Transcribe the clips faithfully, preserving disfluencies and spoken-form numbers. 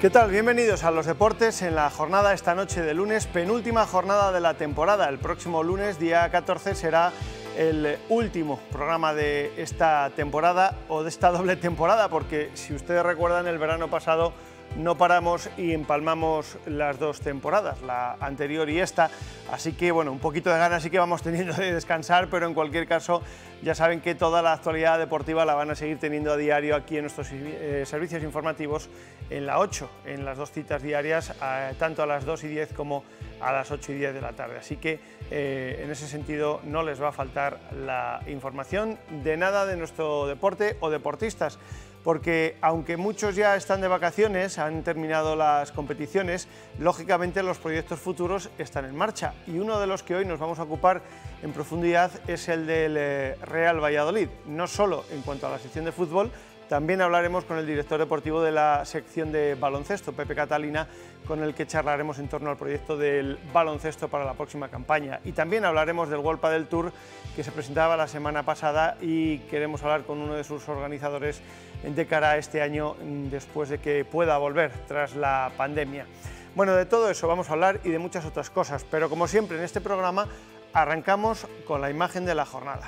¿Qué tal? Bienvenidos a Los Deportes en la jornada esta noche de lunes, penúltima jornada de la temporada. El próximo lunes, día catorce, será el último programa de esta temporada o de esta doble temporada, porque si ustedes recuerdan, el verano pasado no paramos y empalmamos las dos temporadas, la anterior y esta, así que bueno, un poquito de ganas sí que vamos teniendo de descansar, pero en cualquier caso ya saben que toda la actualidad deportiva la van a seguir teniendo a diario aquí en nuestros eh, servicios informativos en la ocho, en las dos citas diarias, eh, tanto a las dos y diez como a las ocho y diez de la tarde, así que eh, en ese sentido no les va a faltar la información de nada de nuestro deporte o deportistas, porque aunque muchos ya están de vacaciones, han terminado las competiciones, lógicamente los proyectos futuros están en marcha y uno de los que hoy nos vamos a ocupar en profundidad es el del Real Valladolid, no solo en cuanto a la sección de fútbol. También hablaremos con el director deportivo de la sección de baloncesto, Pepe Catalina, con el que charlaremos en torno al proyecto del baloncesto para la próxima campaña. Y también hablaremos del World Padel Tour, que se presentaba la semana pasada, y queremos hablar con uno de sus organizadores de cara a este año, después de que pueda volver tras la pandemia. Bueno, de todo eso vamos a hablar y de muchas otras cosas, pero como siempre en este programa arrancamos con la imagen de la jornada.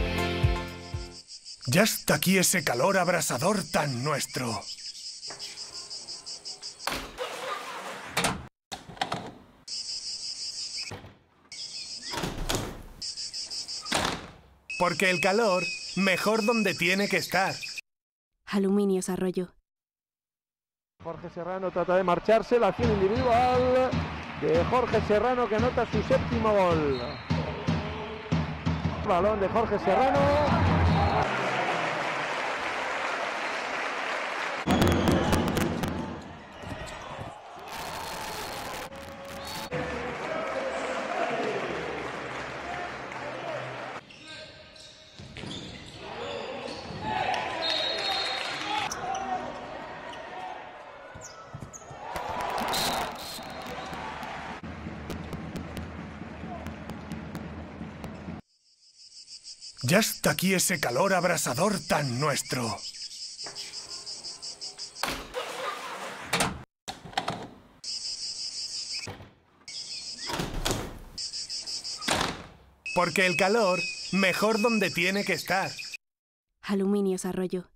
Ya está aquí ese calor abrasador tan nuestro. Porque el calor, mejor donde tiene que estar. Aluminios Arroyo. Jorge Serrano trata de marcharse, la acción individual de Jorge Serrano, que anota su séptimo gol. Balón de Jorge Serrano. Ya está aquí ese calor abrasador tan nuestro. Porque el calor, mejor donde tiene que estar. Aluminios Arroyo.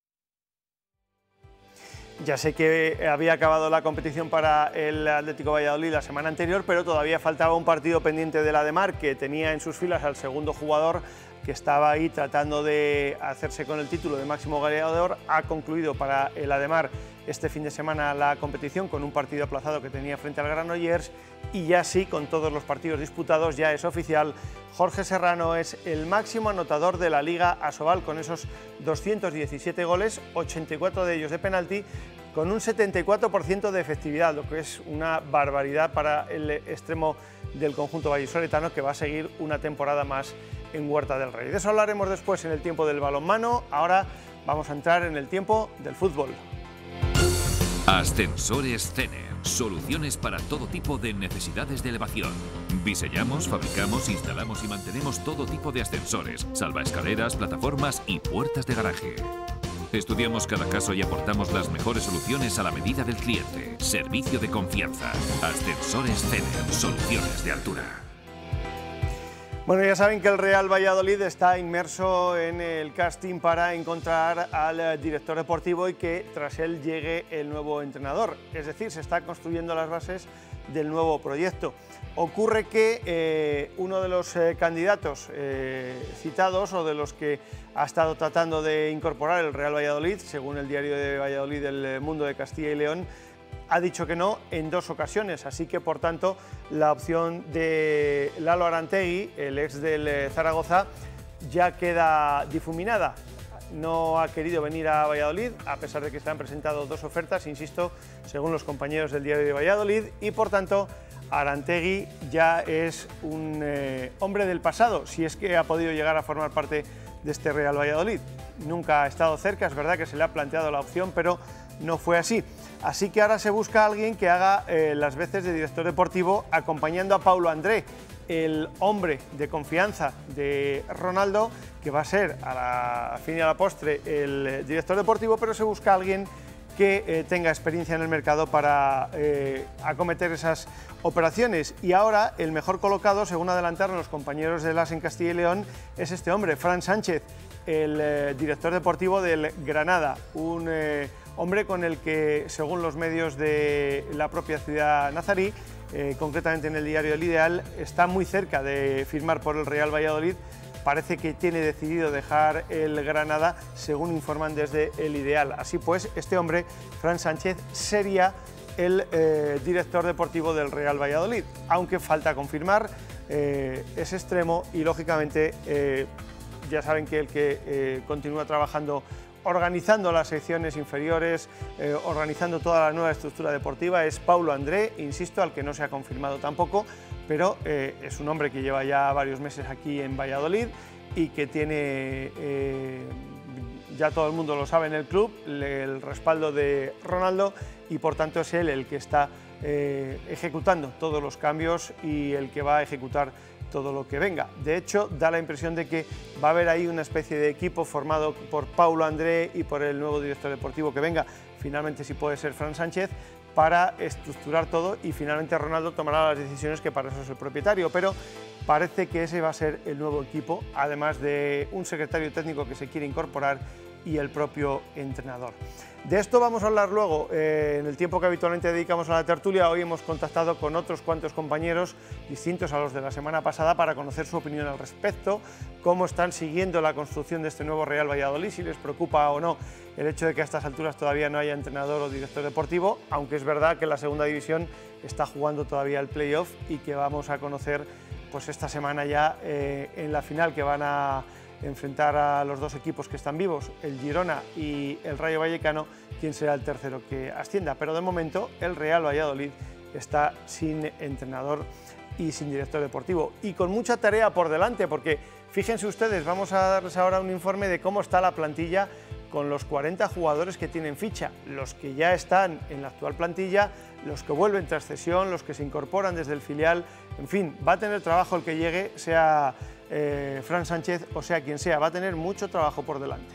Ya sé que había acabado la competición para el Atlético Valladolid la semana anterior, pero todavía faltaba un partido pendiente del Ademar, que tenía en sus filas al segundo jugador que estaba ahí tratando de hacerse con el título de máximo goleador. Ha concluido para el Ademar este fin de semana la competición con un partido aplazado que tenía frente al Granollers, y ya sí, con todos los partidos disputados, ya es oficial: Jorge Serrano es el máximo anotador de la Liga Asobal, con esos doscientos diecisiete goles, ochenta y cuatro de ellos de penalti, con un setenta y cuatro por ciento de efectividad, lo que es una barbaridad para el extremo del conjunto vallisoletano, que va a seguir una temporada más en Huerta del Rey. De eso hablaremos después en el tiempo del balonmano. Ahora vamos a entrar en el tiempo del fútbol. Ascensores Cener, soluciones para todo tipo de necesidades de elevación. Diseñamos, fabricamos, instalamos y mantenemos todo tipo de ascensores, salvaescaleras, plataformas y puertas de garaje. Estudiamos cada caso y aportamos las mejores soluciones a la medida del cliente. Servicio de confianza. Ascensores Cener, soluciones de altura. Bueno, ya saben que el Real Valladolid está inmerso en el casting para encontrar al director deportivo y que tras él llegue el nuevo entrenador. Es decir, se está construyendo las bases del nuevo proyecto. Ocurre que eh, uno de los eh, candidatos eh, citados, o de los que ha estado tratando de incorporar el Real Valladolid, según el diario de Valladolid, El Mundo de Castilla y León, ha dicho que no en dos ocasiones, así que por tanto la opción de Lalo Arantegui, el ex del Zaragoza, ya queda difuminada. No ha querido venir a Valladolid, a pesar de que se han presentado dos ofertas, insisto, según los compañeros del diario de Valladolid, y por tanto Arantegui ya es un eh, hombre del pasado, si es que ha podido llegar a formar parte de este Real Valladolid. Nunca ha estado cerca, es verdad que se le ha planteado la opción, pero no fue así. Así que ahora se busca a alguien que haga eh, las veces de director deportivo, acompañando a Paulo André, el hombre de confianza de Ronaldo, que va a ser a la a fin y a la postre el director deportivo, pero se busca a alguien que eh, tenga experiencia en el mercado para eh, acometer esas operaciones. Y ahora el mejor colocado, según adelantaron los compañeros de Las en Castilla y León, es este hombre, Fran Sánchez, el eh, director deportivo del Granada, un eh, hombre con el que, según los medios de la propia ciudad nazarí, eh, concretamente en el diario El Ideal, está muy cerca de firmar por el Real Valladolid. Parece que tiene decidido dejar el Granada, según informan desde El Ideal. Así pues, este hombre, Fran Sánchez, sería el eh, director deportivo del Real Valladolid, aunque falta confirmar eh, ese extremo y, lógicamente, eh, ya saben que el que eh, continúa trabajando organizando las secciones inferiores, eh, organizando toda la nueva estructura deportiva, es Paulo André, insisto, al que no se ha confirmado tampoco, pero eh, es un hombre que lleva ya varios meses aquí en Valladolid y que tiene, eh, ya todo el mundo lo sabe en el club, el respaldo de Ronaldo, y por tanto es él el que está eh, ejecutando todos los cambios y el que va a ejecutar todo lo que venga. De hecho, da la impresión de que va a haber ahí una especie de equipo formado por Paulo André y por el nuevo director deportivo que venga, finalmente si puede ser Fran Sánchez, para estructurar todo, y finalmente Ronaldo tomará las decisiones, que para eso es el propietario, pero parece que ese va a ser el nuevo equipo, además de un secretario técnico que se quiere incorporar y el propio entrenador. De esto vamos a hablar luego, eh, en el tiempo que habitualmente dedicamos a la tertulia. Hoy hemos contactado con otros cuantos compañeros distintos a los de la semana pasada para conocer su opinión al respecto, cómo están siguiendo la construcción de este nuevo Real Valladolid, si les preocupa o no el hecho de que a estas alturas todavía no haya entrenador o director deportivo, aunque es verdad que la segunda división está jugando todavía el playoff y que vamos a conocer pues esta semana ya eh, en la final, que van a enfrentar a los dos equipos que están vivos, el Girona y el Rayo Vallecano, quién será el tercero que ascienda. Pero de momento el Real Valladolid está sin entrenador y sin director deportivo, y con mucha tarea por delante, porque fíjense ustedes, vamos a darles ahora un informe de cómo está la plantilla con los cuarenta jugadores que tienen ficha, los que ya están en la actual plantilla, los que vuelven tras cesión, los que se incorporan desde el filial. En fin, va a tener trabajo el que llegue, sea eh, Fran Sánchez o sea quien sea, va a tener mucho trabajo por delante.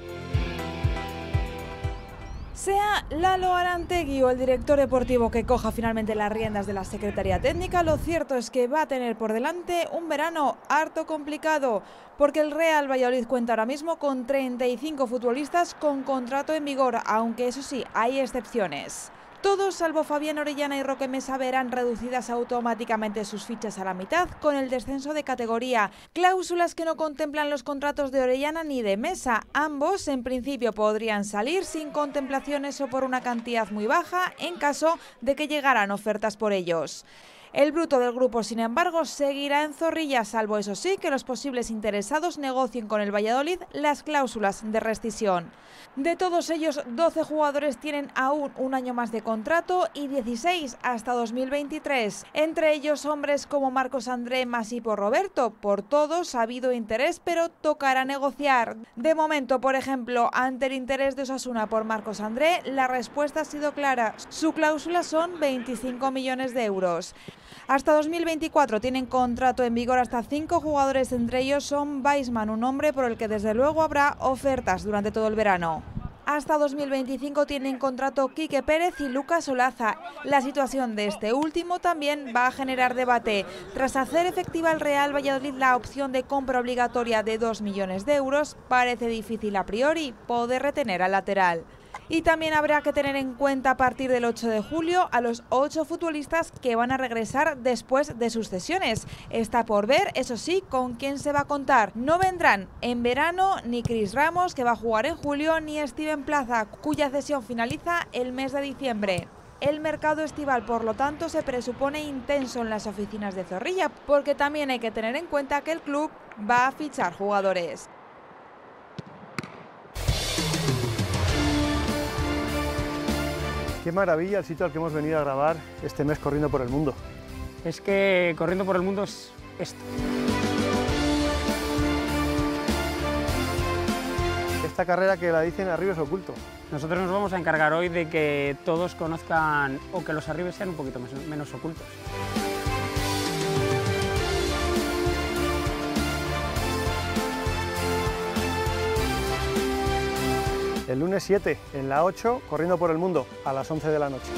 Sea Lalo Arantegui o el director deportivo que coja finalmente las riendas de la Secretaría Técnica, lo cierto es que va a tener por delante un verano harto complicado, porque el Real Valladolid cuenta ahora mismo con treinta y cinco futbolistas con contrato en vigor, aunque eso sí, hay excepciones. Todos, salvo Fabián Orellana y Roque Mesa, verán reducidas automáticamente sus fichas a la mitad con el descenso de categoría. Cláusulas que no contemplan los contratos de Orellana ni de Mesa. Ambos, en principio, podrían salir sin contemplaciones o por una cantidad muy baja en caso de que llegaran ofertas por ellos. El bruto del grupo, sin embargo, seguirá en Zorrilla, salvo eso sí que los posibles interesados negocien con el Valladolid las cláusulas de rescisión. De todos ellos, doce jugadores tienen aún un año más de contrato y dieciséis hasta dos mil veintitrés. Entre ellos hombres como Marcos André, Masipo, Roberto. Por todos ha habido interés, pero tocará negociar. De momento, por ejemplo, ante el interés de Osasuna por Marcos André, la respuesta ha sido clara. Su cláusula son veinticinco millones de euros. Hasta dos mil veinticuatro tienen contrato en vigor hasta cinco jugadores, entre ellos son Weisman, un hombre por el que desde luego habrá ofertas durante todo el verano. Hasta dos mil veinticinco tienen contrato Quique Pérez y Lucas Olaza. La situación de este último también va a generar debate. Tras hacer efectiva el Real Valladolid la opción de compra obligatoria de dos millones de euros, parece difícil a priori poder retener al lateral. Y también habrá que tener en cuenta a partir del ocho de julio a los ocho futbolistas que van a regresar después de sus cesiones. Está por ver, eso sí, con quién se va a contar. No vendrán en verano ni Cris Ramos, que va a jugar en julio, ni Steven Plaza, cuya cesión finaliza el mes de diciembre. El mercado estival, por lo tanto, se presupone intenso en las oficinas de Zorrilla, porque también hay que tener en cuenta que el club va a fichar jugadores. Qué maravilla el sitio al que hemos venido a grabar este mes corriendo por el mundo. Es que corriendo por el mundo es esto. Esta carrera que la dicen arribes oculto. Nosotros nos vamos a encargar hoy de que todos conozcan, o que los arribes sean un poquito menos ocultos. el lunes siete, en la ocho, Corriendo por el Mundo, a las once de la noche.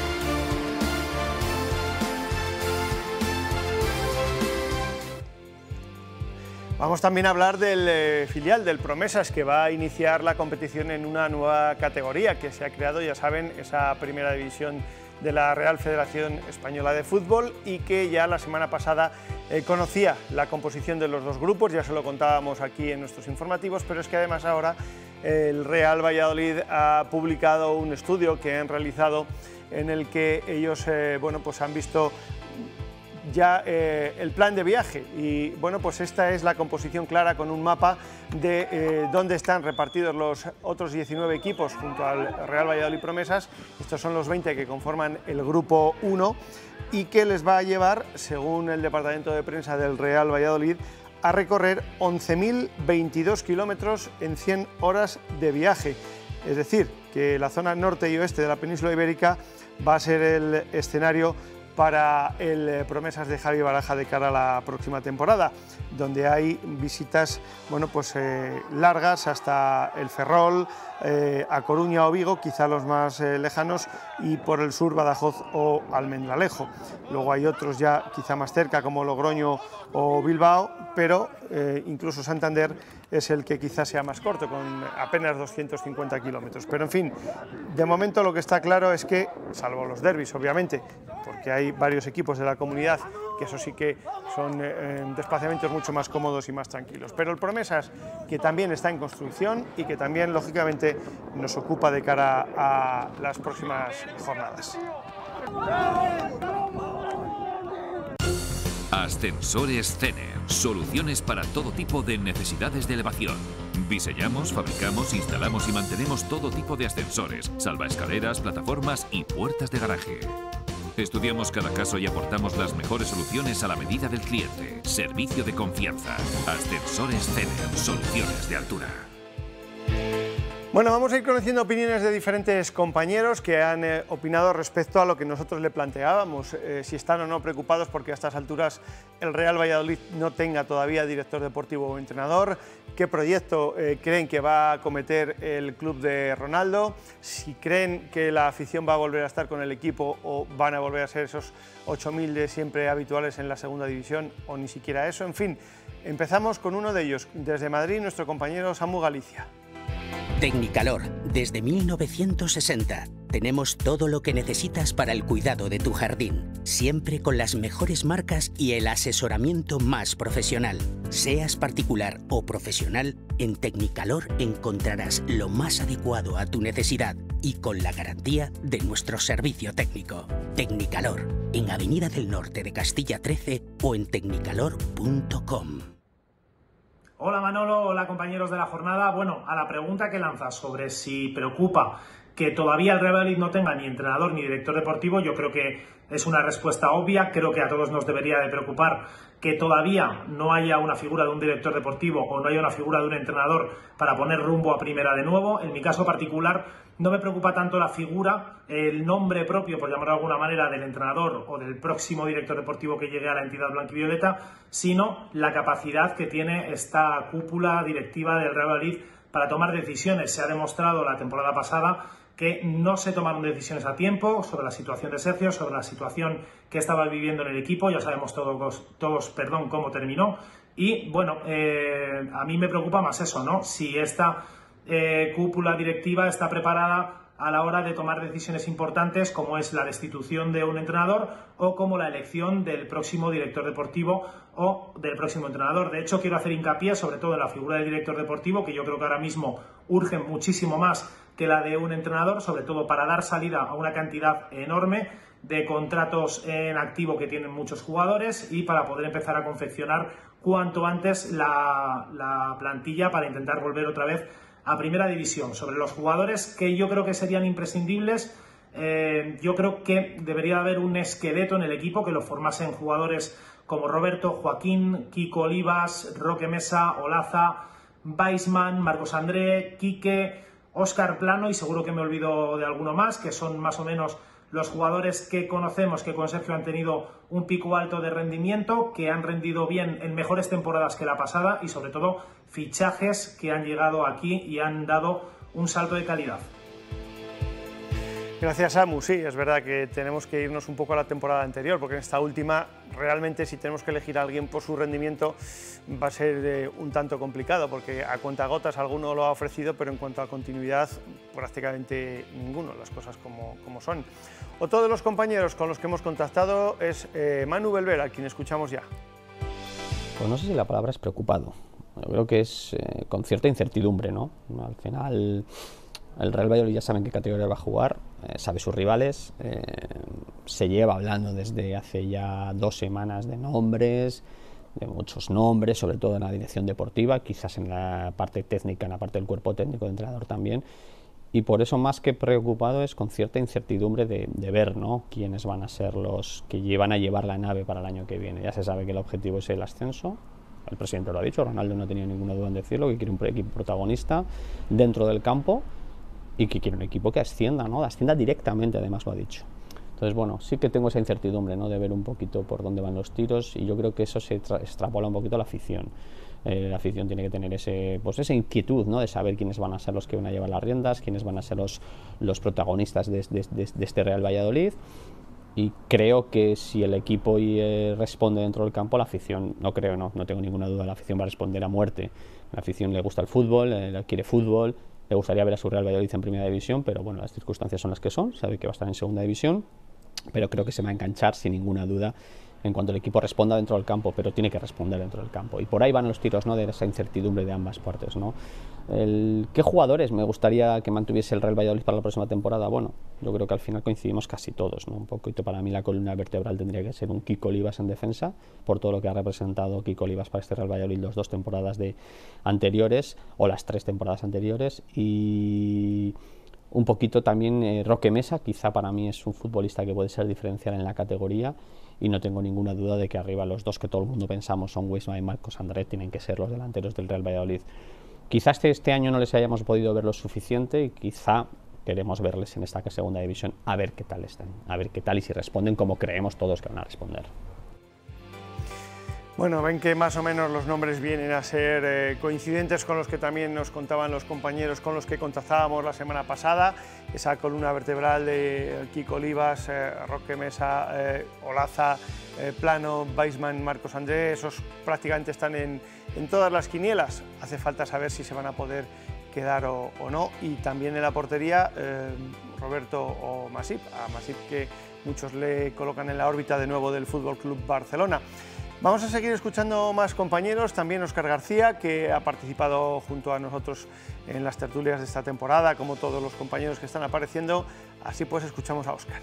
Vamos también a hablar del eh, filial del Promesas, que va a iniciar la competición en una nueva categoría que se ha creado, ya saben, esa primera división de la Real Federación Española de Fútbol, y que ya la semana pasada eh, conocía la composición de los dos grupos, ya se lo contábamos aquí en nuestros informativos, pero es que además ahora eh, el Real Valladolid ha publicado un estudio que han realizado en el que ellos eh, bueno, pues han visto ya eh, el plan de viaje, y bueno, pues esta es la composición clara con un mapa de eh, dónde están repartidos los otros diecinueve equipos junto al Real Valladolid Promesas. Estos son los veinte que conforman el grupo uno y que les va a llevar, según el departamento de prensa del Real Valladolid, a recorrer once mil veintidós kilómetros en cien horas de viaje. Es decir, que la zona norte y oeste de la península ibérica va a ser el escenario para el Promesas de Javi Baraja de cara a la próxima temporada, donde hay visitas bueno, pues, eh, largas hasta el Ferrol, eh, a Coruña o Vigo, quizá los más eh, lejanos, y por el sur Badajoz o Almendralejo. Luego hay otros ya quizá más cerca como Logroño o Bilbao, pero eh, incluso Santander es el que quizás sea más corto, con apenas doscientos cincuenta kilómetros. Pero en fin, de momento lo que está claro es que, salvo los derbis obviamente, porque hay varios equipos de la comunidad que eso sí que son eh, desplazamientos mucho más cómodos y más tranquilos. Pero el Promesas, que también está en construcción y que también lógicamente nos ocupa de cara a las próximas jornadas. Ascensores Cener, soluciones para todo tipo de necesidades de elevación. Diseñamos, fabricamos, instalamos y mantenemos todo tipo de ascensores, salvaescaleras, plataformas y puertas de garaje. Estudiamos cada caso y aportamos las mejores soluciones a la medida del cliente. Servicio de confianza. Ascensores Cener, soluciones de altura. Bueno, vamos a ir conociendo opiniones de diferentes compañeros que han eh, opinado respecto a lo que nosotros le planteábamos, eh, si están o no preocupados porque a estas alturas el Real Valladolid no tenga todavía director deportivo o entrenador, qué proyecto eh, creen que va a acometer el club de Ronaldo, si creen que la afición va a volver a estar con el equipo o van a volver a ser esos ocho mil de siempre habituales en la segunda división o ni siquiera eso. En fin, empezamos con uno de ellos, desde Madrid, nuestro compañero Samu Galicia. Tecnicalor, desde mil novecientos sesenta. Tenemos todo lo que necesitas para el cuidado de tu jardín, siempre con las mejores marcas y el asesoramiento más profesional. Seas particular o profesional, en Tecnicalor encontrarás lo más adecuado a tu necesidad y con la garantía de nuestro servicio técnico. Tecnicalor, en Avenida del Norte de Castilla trece o en tecnicalor punto com. Hola Manolo, hola compañeros de la jornada. Bueno, a la pregunta que lanzas sobre si preocupa que todavía el Real Valladolid no tenga ni entrenador ni director deportivo, yo creo que es una respuesta obvia. Creo que a todos nos debería de preocupar que todavía no haya una figura de un director deportivo o no haya una figura de un entrenador para poner rumbo a primera de nuevo. En mi caso particular no me preocupa tanto la figura, el nombre propio, por llamarlo de alguna manera, del entrenador o del próximo director deportivo que llegue a la entidad blanquivioleta, sino la capacidad que tiene esta cúpula directiva del Real Valladolid para tomar decisiones. Se ha demostrado la temporada pasada que no se tomaron decisiones a tiempo sobre la situación de Sergio, sobre la situación que estaba viviendo en el equipo. Ya sabemos todos, todos perdón, cómo terminó. Y bueno, eh, a mí me preocupa más eso, ¿no? Si esta eh, cúpula directiva está preparada a la hora de tomar decisiones importantes como es la destitución de un entrenador o como la elección del próximo director deportivo o del próximo entrenador. De hecho, quiero hacer hincapié sobre todo en la figura del director deportivo, que yo creo que ahora mismo urge muchísimo más que la de un entrenador, sobre todo para dar salida a una cantidad enorme de contratos en activo que tienen muchos jugadores y para poder empezar a confeccionar cuanto antes la, la plantilla para intentar volver otra vez a primera división. Sobre los jugadores que yo creo que serían imprescindibles, eh, yo creo que debería haber un esqueleto en el equipo que lo formasen jugadores como Roberto, Joaquín, Kiko Olivas, Roque Mesa, Olaza, Weisman, Marcos André, Quique, Óscar Plano, y seguro que me olvido de alguno más, que son más o menos los jugadores que conocemos que con Sergio han tenido un pico alto de rendimiento, que han rendido bien en mejores temporadas que la pasada y sobre todo fichajes que han llegado aquí y han dado un salto de calidad. Gracias, Samu. Sí, es verdad que tenemos que irnos un poco a la temporada anterior, porque en esta última, realmente, si tenemos que elegir a alguien por su rendimiento, va a ser eh, un tanto complicado, porque a cuentagotas alguno lo ha ofrecido, pero en cuanto a continuidad, prácticamente ninguno, las cosas como, como son. Otro de los compañeros con los que hemos contactado es eh, Manu Belver, a quien escuchamos ya. Pues no sé si la palabra es preocupado. Yo creo que es eh, con cierta incertidumbre, ¿no? Al final, el Real Valladolid ya sabe en qué categoría va a jugar, eh, sabe sus rivales, eh, se lleva hablando desde hace ya dos semanas de nombres, de muchos nombres, sobre todo en la dirección deportiva, quizás en la parte técnica, en la parte del cuerpo técnico de entrenador también, y por eso más que preocupado es con cierta incertidumbre de, de ver, ¿no?, quiénes van a ser los que van a llevar la nave para el año que viene. Ya se sabe que el objetivo es el ascenso. El presidente lo ha dicho, Ronaldo no tenía ninguna duda en decirlo, que quiere un equipo protagonista dentro del campo y que quiere un equipo que ascienda, ¿no? Ascienda directamente, además lo ha dicho. Entonces, bueno, sí que tengo esa incertidumbre, ¿no?, de ver un poquito por dónde van los tiros, y yo creo que eso se extrapola un poquito a la afición. Eh, la afición tiene que tener ese, pues esa inquietud, ¿no?, de saber quiénes van a ser los que van a llevar las riendas, quiénes van a ser los, los protagonistas de, de, de, de este Real Valladolid. Y creo que si el equipo eh, responde dentro del campo, la afición, no creo, no, no tengo ninguna duda, la afición va a responder a muerte. La afición le gusta el fútbol, eh, quiere fútbol, le gustaría ver a su Real Valladolid en primera división, pero bueno, las circunstancias son las que son, sabe que va a estar en segunda división, pero creo que se va a enganchar sin ninguna duda en cuanto el equipo responda dentro del campo, pero tiene que responder dentro del campo. Y por ahí van los tiros, ¿no?, de esa incertidumbre de ambas partes, ¿no? El, ¿Qué jugadores me gustaría que mantuviese el Real Valladolid para la próxima temporada? Bueno, yo creo que al final coincidimos casi todos, ¿no? Un poquito para mí la columna vertebral tendría que ser un Kiko Olivas en defensa, por todo lo que ha representado Kiko Olivas para este Real Valladolid las dos temporadas de anteriores, o las tres temporadas anteriores, y un poquito también eh, Roque Mesa, quizá para mí es un futbolista que puede ser diferencial en la categoría, y no tengo ninguna duda de que arriba los dos que todo el mundo pensamos son Wisma y Marcos André, tienen que ser los delanteros del Real Valladolid. Quizás este, este año no les hayamos podido ver lo suficiente, y quizá queremos verles en esta segunda división a ver qué tal están, a ver qué tal y si responden como creemos todos que van a responder. Bueno, ven que más o menos los nombres vienen a ser eh, coincidentes con los que también nos contaban los compañeros con los que contactábamos la semana pasada. Esa columna vertebral de Kiko Olivas, eh, Roque Mesa, eh, Olaza, eh, Plano, Weisman, Marcos André, esos prácticamente están en, en todas las quinielas. Hace falta saber si se van a poder quedar o, o no. Y también en la portería, eh, Roberto o Masip, a Masip que muchos le colocan en la órbita de nuevo del F C Barcelona. Vamos a seguir escuchando más compañeros, también Óscar García, que ha participado junto a nosotros en las tertulias de esta temporada, como todos los compañeros que están apareciendo. Así pues, escuchamos a Óscar.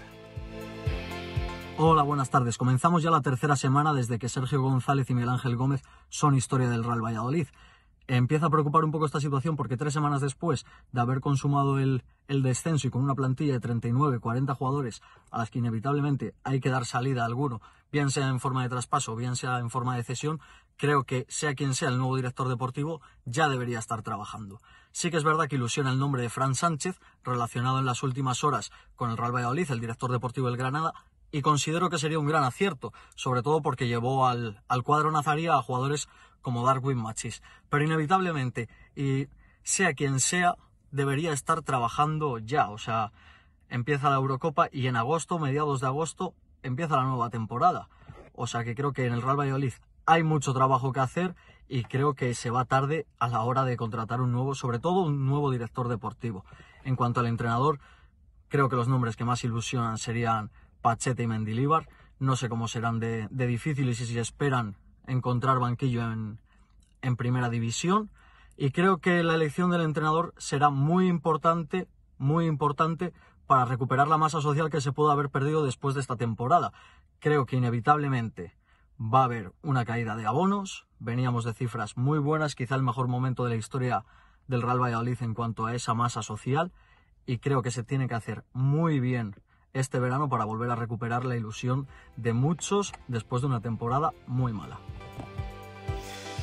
Hola, buenas tardes. Comenzamos ya la tercera semana desde que Sergio González y Miguel Ángel Gómez son historia del Real Valladolid. Empieza a preocupar un poco esta situación porque tres semanas después de haber consumado el, el descenso y con una plantilla de treinta y nueve, cuarenta jugadores a las que inevitablemente hay que dar salida a alguno, bien sea en forma de traspaso, bien sea en forma de cesión, creo que sea quien sea el nuevo director deportivo ya debería estar trabajando. Sí que es verdad que ilusiona el nombre de Fran Sánchez, relacionado en las últimas horas con el Real Valladolid, el director deportivo del Granada, y considero que sería un gran acierto, sobre todo porque llevó al, al cuadro nazarí a jugadores como Darwin Machís. Pero inevitablemente, y sea quien sea, debería estar trabajando ya. O sea, empieza la Eurocopa y en agosto, mediados de agosto, empieza la nueva temporada. O sea que creo que en el Real Valladolid hay mucho trabajo que hacer y creo que se va tarde a la hora de contratar un nuevo, sobre todo un nuevo director deportivo. En cuanto al entrenador, creo que los nombres que más ilusionan serían Pacheta y Mendilibar. No sé cómo serán de, de difíciles y si esperan encontrar banquillo en, en primera división, y creo que la elección del entrenador será muy importante, muy importante para recuperar la masa social que se pudo haber perdido después de esta temporada. Creo que inevitablemente va a haber una caída de abonos, veníamos de cifras muy buenas, quizá el mejor momento de la historia del Real Valladolid en cuanto a esa masa social, y creo que se tiene que hacer muy bien este verano para volver a recuperar la ilusión de muchos después de una temporada muy mala.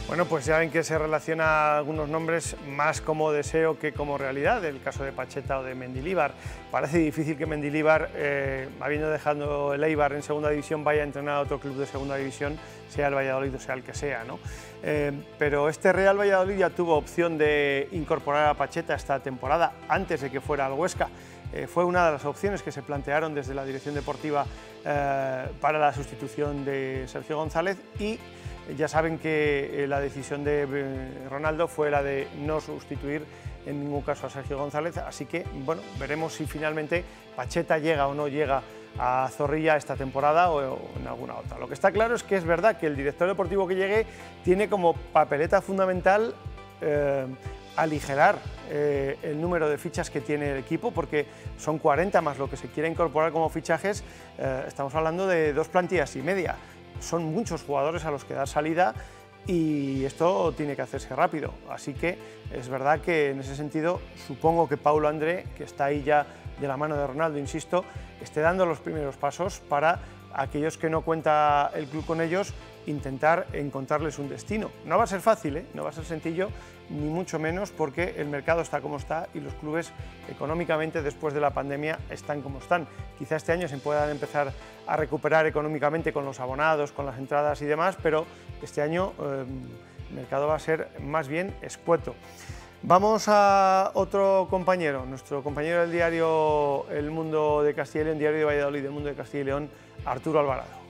Bueno, pues ya ven que se relaciona algunos nombres más como deseo que como realidad, el caso de Pacheta o de Mendilibar. Parece difícil que Mendilibar, eh, habiendo dejado el Eibar en segunda división, vaya a entrenar a otro club de segunda división, sea el Valladolid o sea el que sea, ¿no? Eh, pero este Real Valladolid ya tuvo opción de incorporar a Pacheta esta temporada, antes de que fuera al Huesca. Eh, fue una de las opciones que se plantearon desde la dirección deportiva eh, para la sustitución de Sergio González, y ya saben que la decisión de Ronaldo fue la de no sustituir en ningún caso a Sergio González, así que bueno, veremos si finalmente Pacheta llega o no llega a Zorrilla esta temporada o en alguna otra. Lo que está claro es que es verdad que el director deportivo que llegue tiene como papeleta fundamental eh, aligerar eh, el número de fichas que tiene el equipo, porque son cuarenta más lo que se quiere incorporar como fichajes. Eh, estamos hablando de dos plantillas y media. Son muchos jugadores a los que dar salida y esto tiene que hacerse rápido. Así que es verdad que en ese sentido supongo que Paulo André, que está ahí ya de la mano de Ronaldo, insisto, esté dando los primeros pasos para aquellos que no cuenta el club con ellos, intentar encontrarles un destino. No va a ser fácil, ¿eh? No va a ser sencillo, ni mucho menos, porque el mercado está como está y los clubes económicamente después de la pandemia están como están. Quizá este año se puedan empezar a recuperar económicamente con los abonados, con las entradas y demás, pero este año eh, el mercado va a ser más bien escueto. Vamos a otro compañero, nuestro compañero del diario El Mundo de Castilla y León, diario de Valladolid, El Mundo de Castilla y León, Arturo Alvarado.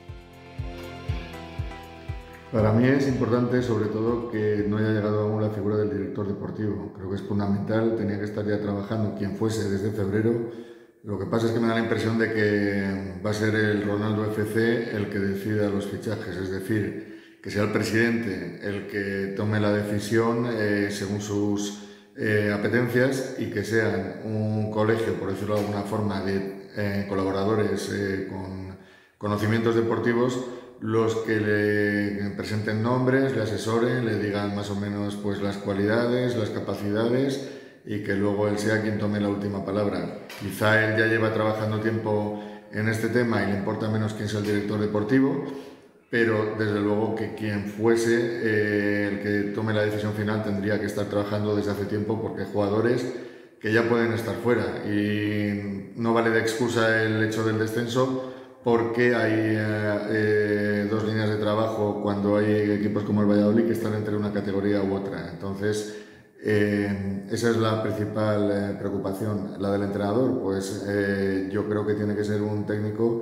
Para mí es importante, sobre todo, que no haya llegado aún la figura del director deportivo. Creo que es fundamental, tenía que estar ya trabajando quien fuese desde febrero. Lo que pasa es que me da la impresión de que va a ser el Ronaldo F C el que decida los fichajes, es decir, que sea el presidente el que tome la decisión eh, según sus eh, apetencias, y que sean un colegio, por decirlo de alguna forma, de eh, colaboradores eh, con conocimientos deportivos los que le presenten nombres, le asesoren, le digan más o menos pues las cualidades, las capacidades, y que luego él sea quien tome la última palabra. Quizá él ya lleva trabajando tiempo en este tema y le importa menos quién sea el director deportivo, pero desde luego que quien fuese eh, el que tome la decisión final tendría que estar trabajando desde hace tiempo, porque hay jugadores que ya pueden estar fuera y no vale de excusa el hecho del descenso, porque hay eh, eh, dos líneas de trabajo cuando hay equipos como el Valladolid que están entre una categoría u otra. Entonces, eh, esa es la principal eh, preocupación. La del entrenador, pues eh, yo creo que tiene que ser un técnico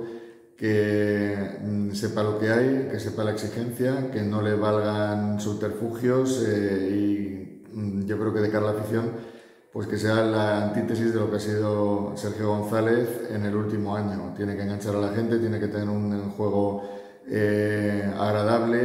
que mm, sepa lo que hay, que sepa la exigencia, que no le valgan subterfugios eh, y mm, yo creo que de cara a la afición, pues que sea la antítesis de lo que ha sido Sergio González en el último año. Tiene que enganchar a la gente, tiene que tener un juego eh, agradable,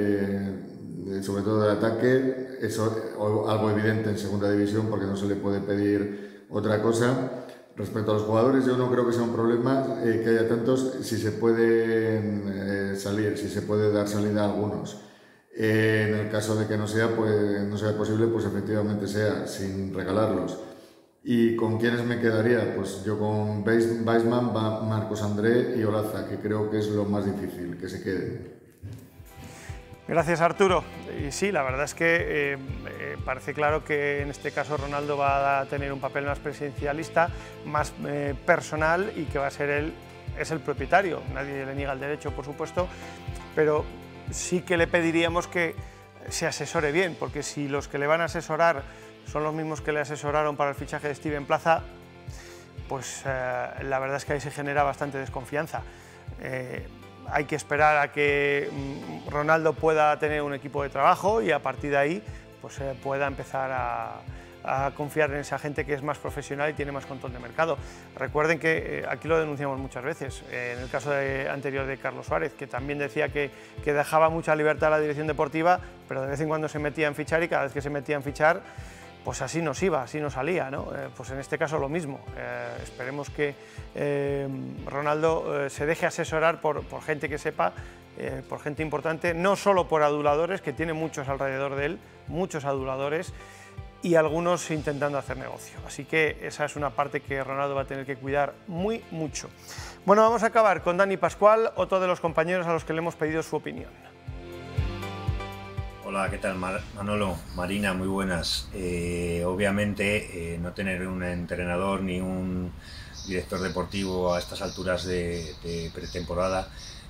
eh, sobre todo de ataque. Eso algo evidente en segunda división, porque no se le puede pedir otra cosa. Respecto a los jugadores, yo no creo que sea un problema eh, que haya tantos, si se pueden eh, salir, si se puede dar salida a algunos. Eh, en el caso de que no sea, pues, no sea posible, pues efectivamente sea, sin regalarlos. ¿Y con quiénes me quedaría? Pues yo con Weissman, Marcos André y Olaza, que creo que es lo más difícil, que se queden. Gracias, Arturo. Y sí, la verdad es que eh, eh, parece claro que en este caso Ronaldo va a tener un papel más presidencialista, más eh, personal, y que va a ser él, es el propietario. Nadie le niega el derecho, por supuesto, pero sí que le pediríamos que se asesore bien, porque si los que le van a asesorar son los mismos que le asesoraron para el fichaje de Steven Plaza, pues eh, la verdad es que ahí se genera bastante desconfianza. Eh, hay que esperar a que Ronaldo pueda tener un equipo de trabajo y a partir de ahí pues, eh, pueda empezar a, a confiar en esa gente que es más profesional y tiene más control de mercado. Recuerden que eh, aquí lo denunciamos muchas veces, eh, en el caso de, anterior de Carlos Suárez, que también decía que, que dejaba mucha libertad a la dirección deportiva, pero de vez en cuando se metía en fichar, y cada vez que se metía en fichar, pues así nos iba, así nos salía, ¿no? Eh, pues en este caso lo mismo. Eh, esperemos que eh, Ronaldo eh, se deje asesorar por, por gente que sepa, eh, por gente importante, no solo por aduladores, que tiene muchos alrededor de él, muchos aduladores, y algunos intentando hacer negocio. Así que esa es una parte que Ronaldo va a tener que cuidar muy mucho. Bueno, vamos a acabar con Dani Pascual, otro de los compañeros a los que le hemos pedido su opinión. Hola, ¿qué tal Manolo? Marina, muy buenas. Eh, obviamente eh, no tener un entrenador ni un director deportivo a estas alturas de, de pretemporada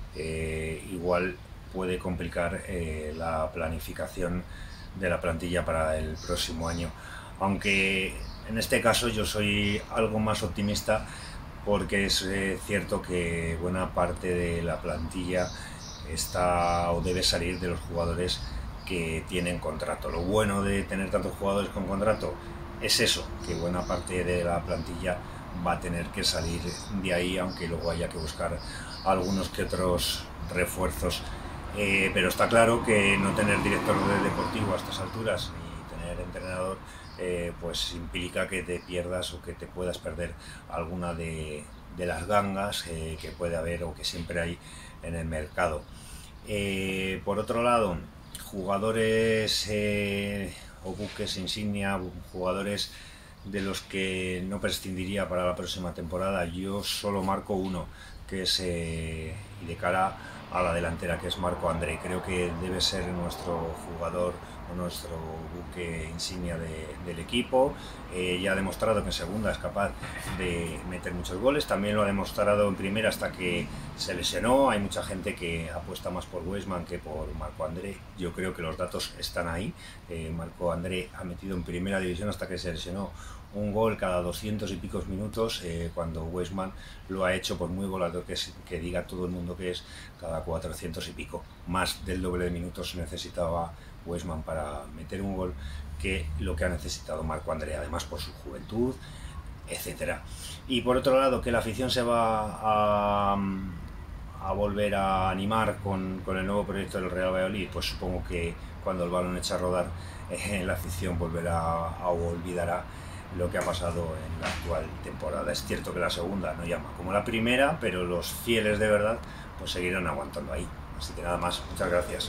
eh, igual puede complicar eh, la planificación de la plantilla para el próximo año. Aunque en este caso yo soy algo más optimista porque es eh, cierto que buena parte de la plantilla está o debe salir de los jugadores que tienen contrato. Lo bueno de tener tantos jugadores con contrato es eso, que buena parte de la plantilla va a tener que salir de ahí, aunque luego haya que buscar algunos que otros refuerzos. Eh, pero está claro que no tener director deportivo a estas alturas ni tener entrenador eh, pues implica que te pierdas o que te puedas perder alguna de, de las gangas eh, que puede haber o que siempre hay en el mercado. Eh, por otro lado, jugadores eh, o buques insignia, jugadores de los que no prescindiría para la próxima temporada, yo solo marco uno, que es eh, de cara a la delantera, que es Marco André. Creo que debe ser nuestro jugador o nuestro buque insignia de, del equipo. Eh, ya ha demostrado que en segunda es capaz de meter muchos goles, también lo ha demostrado en primera hasta que se lesionó. Hay mucha gente que apuesta más por Weissman que por Marco André. Yo creo que los datos están ahí. Eh, Marco André ha metido en primera división hasta que se lesionó un gol cada doscientos y picos minutos, eh, cuando Weissman lo ha hecho, por muy goleador que, es, que diga todo el mundo que es, cada cuatrocientos y pico. Más del doble de minutos necesitaba Weissman para meter un gol que lo que ha necesitado Marco André, además por su juventud, etcétera. Y por otro lado, que la afición se va a, a volver a animar con, con el nuevo proyecto del Real Valladolid, pues supongo que cuando el balón echa a rodar, eh, la afición volverá a, o olvidará lo que ha pasado en la actual temporada. Es cierto que la segunda no llama como la primera, pero los fieles de verdad pues seguirán aguantando ahí. Así que nada más, muchas gracias.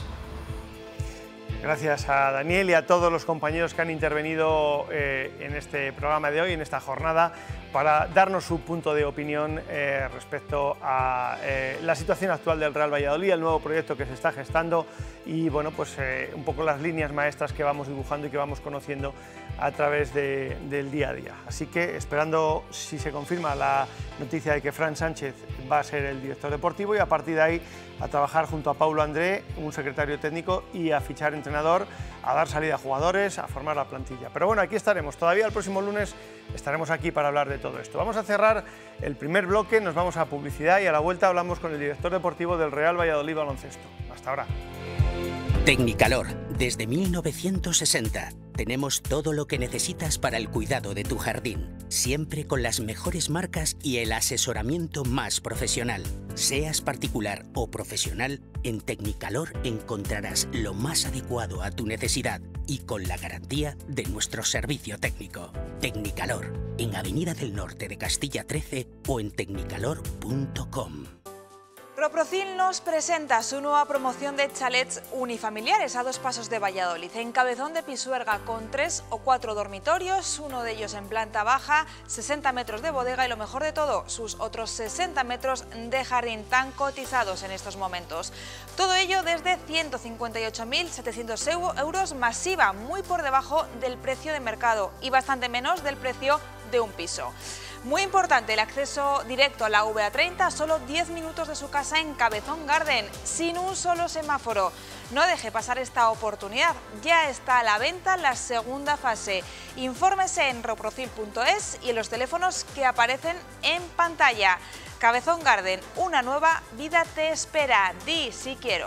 Gracias a Daniel y a todos los compañeros que han intervenido eh, en este programa de hoy, en esta jornada, para darnos su punto de opinión eh, respecto a eh, la situación actual del Real Valladolid, el nuevo proyecto que se está gestando y bueno, pues eh, un poco las líneas maestras que vamos dibujando y que vamos conociendo a través de, del día a día. Así que esperando si se confirma la noticia de que Fran Sánchez va a ser el director deportivo y a partir de ahí a trabajar junto a Paulo André, un secretario técnico, y a fichar entrenador, a dar salida a jugadores, a formar la plantilla. Pero bueno, aquí estaremos, todavía el próximo lunes estaremos aquí para hablar de todo esto. Vamos a cerrar el primer bloque, nos vamos a publicidad y a la vuelta hablamos con el director deportivo del Real Valladolid Baloncesto. Hasta ahora. Tecnicalor, desde mil novecientos sesenta. Tenemos todo lo que necesitas para el cuidado de tu jardín, siempre con las mejores marcas y el asesoramiento más profesional. Seas particular o profesional, en Tecnicalor encontrarás lo más adecuado a tu necesidad y con la garantía de nuestro servicio técnico. Tecnicalor, en Avenida del Norte de Castilla trece o en tecnicalor punto com. Roprocil nos presenta su nueva promoción de chalets unifamiliares a dos pasos de Valladolid, en Cabezón de Pisuerga, con tres o cuatro dormitorios, uno de ellos en planta baja, sesenta metros de bodega y lo mejor de todo, sus otros sesenta metros de jardín tan cotizados en estos momentos. Todo ello desde ciento cincuenta y ocho mil setecientos euros masiva, muy por debajo del precio de mercado y bastante menos del precio de un piso. Muy importante el acceso directo a la V A treinta, solo diez minutos de su casa en Cabezón Garden, sin un solo semáforo. No deje pasar esta oportunidad, ya está a la venta la segunda fase. Infórmese en roprocil punto es y en los teléfonos que aparecen en pantalla. Cabezón Garden, una nueva vida te espera. Di si quiero.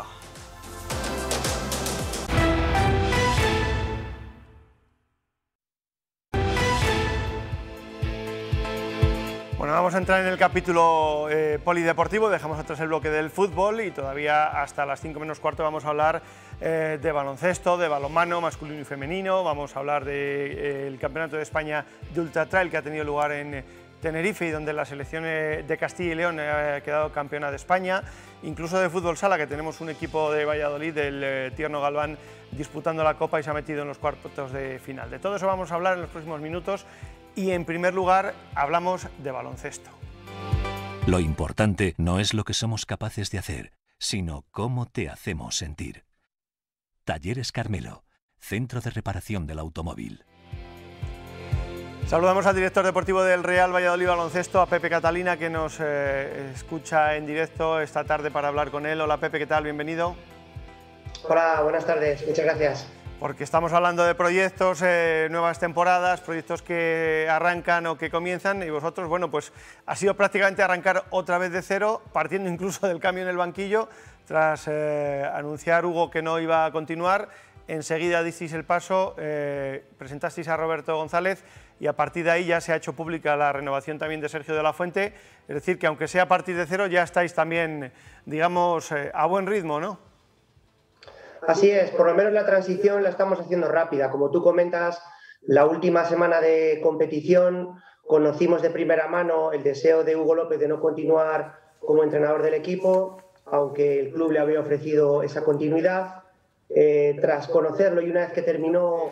Bueno, vamos a entrar en el capítulo eh, polideportivo, dejamos atrás el bloque del fútbol y todavía hasta las cinco menos cuarto vamos a hablar eh, de baloncesto, de balonmano masculino y femenino, vamos a hablar del de, Campeonato de España de Ultra Trail que ha tenido lugar en Tenerife y donde la selección de Castilla y León ha quedado campeona de España, incluso de fútbol sala, que tenemos un equipo de Valladolid, del eh, Tierno Galván, disputando la Copa y se ha metido en los cuartos de final. De todo eso vamos a hablar en los próximos minutos. Y en primer lugar hablamos de baloncesto. Lo importante no es lo que somos capaces de hacer, sino cómo te hacemos sentir. Talleres Carmelo, centro de reparación del automóvil. Saludamos al director deportivo del Real Valladolid Baloncesto, a Pepe Catalina, que nos eh, escucha en directo esta tarde para hablar con él. Hola Pepe, ¿qué tal? Bienvenido. Hola, buenas tardes, muchas gracias. Porque estamos hablando de proyectos, eh, nuevas temporadas, proyectos que arrancan o que comienzan, y vosotros, bueno, pues ha sido prácticamente arrancar otra vez de cero, partiendo incluso del cambio en el banquillo, tras eh, anunciar Hugo que no iba a continuar. Enseguida disteis el paso, eh, presentasteis a Roberto González y a partir de ahí ya se ha hecho pública la renovación también de Sergio de la Fuente. Es decir, que aunque sea a partir de cero ya estáis también, digamos, eh, a buen ritmo, ¿no? Así es, por lo menos la transición la estamos haciendo rápida. Como tú comentas, la última semana de competición conocimos de primera mano el deseo de Hugo López de no continuar como entrenador del equipo, aunque el club le había ofrecido esa continuidad. Eh, tras conocerlo y una vez que terminó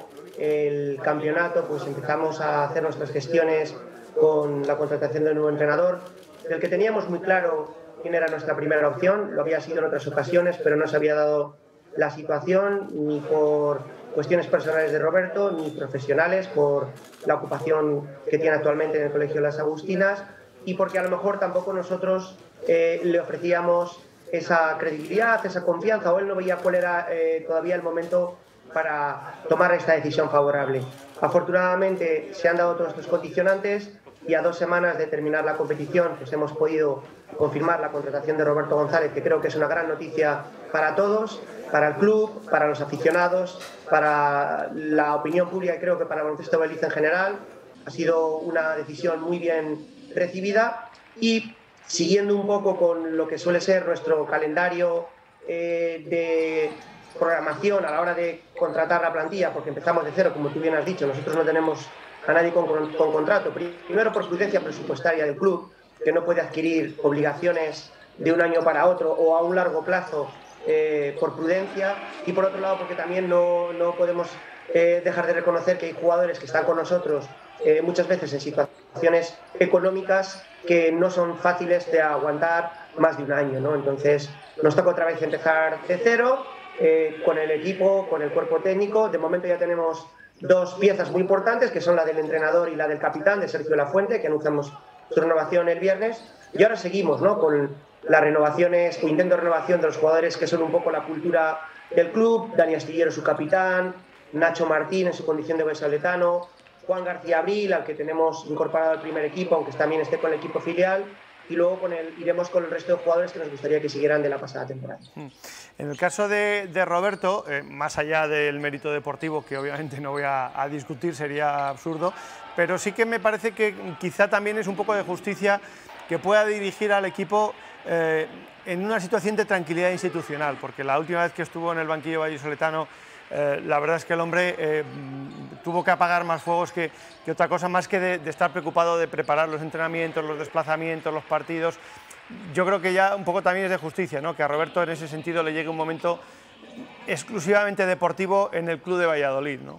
el campeonato, pues empezamos a hacer nuestras gestiones con la contratación del nuevo entrenador, del que teníamos muy claro quién era nuestra primera opción. Lo había sido en otras ocasiones, pero no se había dado la situación ni por cuestiones personales de Roberto ni profesionales, por la ocupación que tiene actualmente en el Colegio de las Agustinas, y porque a lo mejor tampoco nosotros eh, le ofrecíamos esa credibilidad, esa confianza, o él no veía cuál era eh, todavía el momento para tomar esta decisión favorable. Afortunadamente se han dado todos estos condicionantes y a dos semanas de terminar la competición pues hemos podido confirmar la contratación de Roberto González, que creo que es una gran noticia para todos, para el club, para los aficionados, para la opinión pública y creo que para el baloncesto Valladolid en general. Ha sido una decisión muy bien recibida y siguiendo un poco con lo que suele ser nuestro calendario eh, de programación a la hora de contratar la plantilla, porque empezamos de cero, como tú bien has dicho, nosotros no tenemos a nadie con, con contrato, primero por prudencia presupuestaria del club, que no puede adquirir obligaciones de un año para otro o a un largo plazo eh, por prudencia, y por otro lado porque también no, no podemos eh, dejar de reconocer que hay jugadores que están con nosotros eh, muchas veces en situaciones económicas que no son fáciles de aguantar más de un año, ¿no? Entonces nos toca otra vez empezar de cero, eh, con el equipo, con el cuerpo técnico. De momento ya tenemos dos piezas muy importantes, que son la del entrenador y la del capitán, de Sergio de la Fuente, que anunciamos su renovación el viernes, y ahora seguimos, ¿no?, con las renovaciones o intento de renovación de los jugadores que son un poco la cultura del club. Dani Astillero, su capitán, Nacho Martín en su condición de vallisoletano, Juan García Abril, al que tenemos incorporado al primer equipo, aunque también esté con el equipo filial, y luego con el, iremos con el resto de jugadores que nos gustaría que siguieran de la pasada temporada. En el caso de, de Roberto, eh, más allá del mérito deportivo, que obviamente no voy a, a discutir, sería absurdo, pero sí que me parece que quizá también es un poco de justicia que pueda dirigir al equipo eh, en una situación de tranquilidad institucional, porque la última vez que estuvo en el banquillo vallisoletano, Eh, la verdad es que el hombre eh, tuvo que apagar más fuegos que, que otra cosa, más que de, de estar preocupado de preparar los entrenamientos, los desplazamientos, los partidos. Yo creo que ya un poco también es de justicia, ¿no?, que a Roberto en ese sentido le llegue un momento exclusivamente deportivo en el club de Valladolid, ¿no?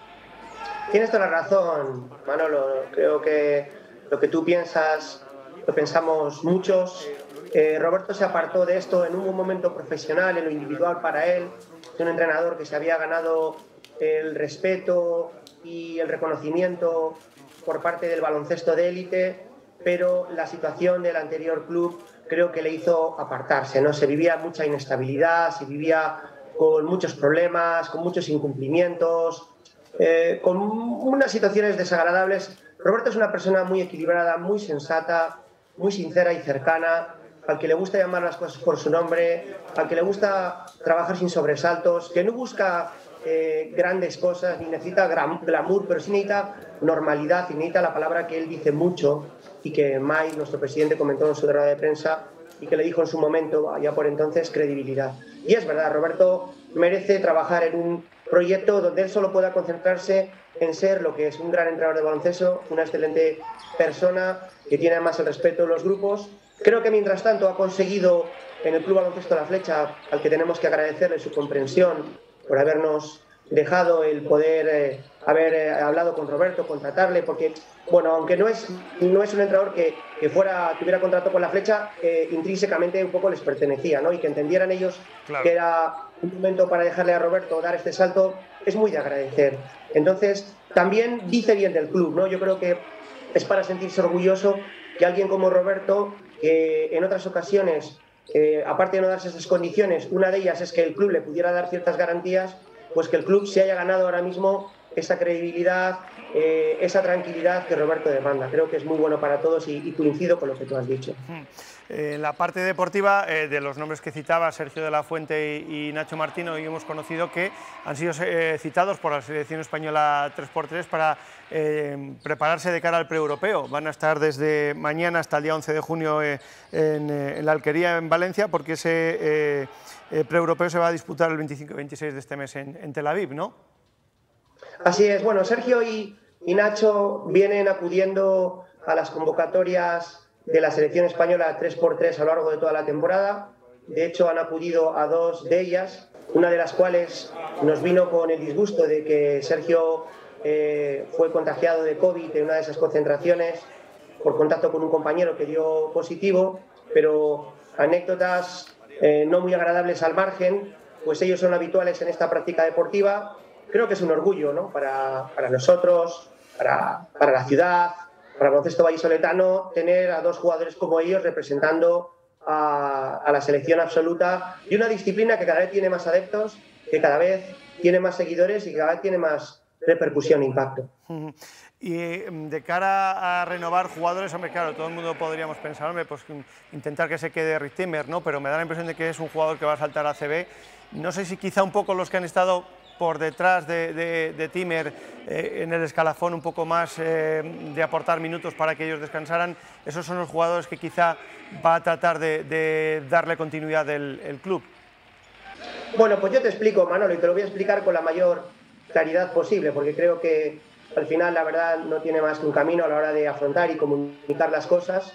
Tienes toda la razón, Manolo. Creo que lo que tú piensas lo pensamos muchos. Eh, Roberto se apartó de esto en un momento profesional, en lo individual para él, de un entrenador que se había ganado el respeto y el reconocimiento por parte del baloncesto de élite, pero la situación del anterior club creo que le hizo apartarse, ¿no? Se vivía mucha inestabilidad, se vivía con muchos problemas, con muchos incumplimientos, eh, con unas situaciones desagradables. Roberto es una persona muy equilibrada, muy sensata, muy sincera y cercana, al que le gusta llamar las cosas por su nombre, al que le gusta trabajar sin sobresaltos, que no busca eh, grandes cosas, ni necesita glamour, pero sí necesita normalidad, y necesita la palabra que él dice mucho, y que Mike, nuestro presidente, comentó en su rueda de prensa, y que le dijo en su momento, ya por entonces, credibilidad. Y es verdad, Roberto merece trabajar en un proyecto donde él solo pueda concentrarse en ser lo que es un gran entrenador de baloncesto, una excelente persona, que tiene además el respeto de los grupos. Creo que mientras tanto ha conseguido en el Club Baloncesto La Flecha, al que tenemos que agradecerle su comprensión por habernos dejado el poder eh, haber eh, hablado con Roberto, contratarle, porque, bueno, aunque no es, no es un entrenador que, que fuera, tuviera contrato con la Flecha, eh, intrínsecamente un poco les pertenecía, ¿no? Y que entendieran ellos claro. que era un momento para dejarle a Roberto dar este salto, es muy de agradecer. Entonces, también dice bien del club, ¿no? Yo creo que es para sentirse orgulloso que alguien como Roberto, que en otras ocasiones, eh, aparte de no darse esas condiciones, una de ellas es que el club le pudiera dar ciertas garantías, pues que el club se haya ganado ahora mismo esa credibilidad, eh, esa tranquilidad que Roberto demanda. Creo que es muy bueno para todos y, y coincido con lo que tú has dicho. En la parte deportiva, eh, de los nombres que citaba Sergio de la Fuente y, y Nacho Martín, hoy hemos conocido que han sido eh, citados por la selección española tres por tres para eh, prepararse de cara al pre-europeo. Van a estar desde mañana hasta el día once de junio eh, en, eh, en la Alquería, en Valencia, porque ese eh, eh, pre-europeo se va a disputar el veinticinco y veintiséis de este mes en, en Tel Aviv, ¿no? Así es. Bueno, Sergio y, y Nacho vienen acudiendo a las convocatorias de la selección española tres por tres a lo largo de toda la temporada. De hecho, han acudido a dos de ellas, una de las cuales nos vino con el disgusto de que Sergio eh, fue contagiado de COVID en una de esas concentraciones por contacto con un compañero que dio positivo, pero anécdotas eh, no muy agradables al margen, pues ellos son habituales en esta práctica deportiva. Creo que es un orgullo, ¿no? para, para nosotros, para, para la ciudad, para el baloncesto vallisoletano, tener a dos jugadores como ellos representando a, a la selección absoluta y una disciplina que cada vez tiene más adeptos, que cada vez tiene más seguidores y que cada vez tiene más repercusión e impacto. Y de cara a renovar jugadores, hombre, claro, todo el mundo podríamos pensar, hombre, pues intentar que se quede Rick Timmer, ¿no? Pero me da la impresión de que es un jugador que va a saltar a A C B. No sé si quizá un poco los que han estado por detrás de, de, de Timmer eh, en el escalafón un poco más eh, de aportar minutos para que ellos descansaran, esos son los jugadores que quizá va a tratar de, de darle continuidad el, el club. Bueno, pues yo te explico, Manolo, y te lo voy a explicar con la mayor claridad posible, porque creo que al final la verdad no tiene más que un camino a la hora de afrontar y comunicar las cosas.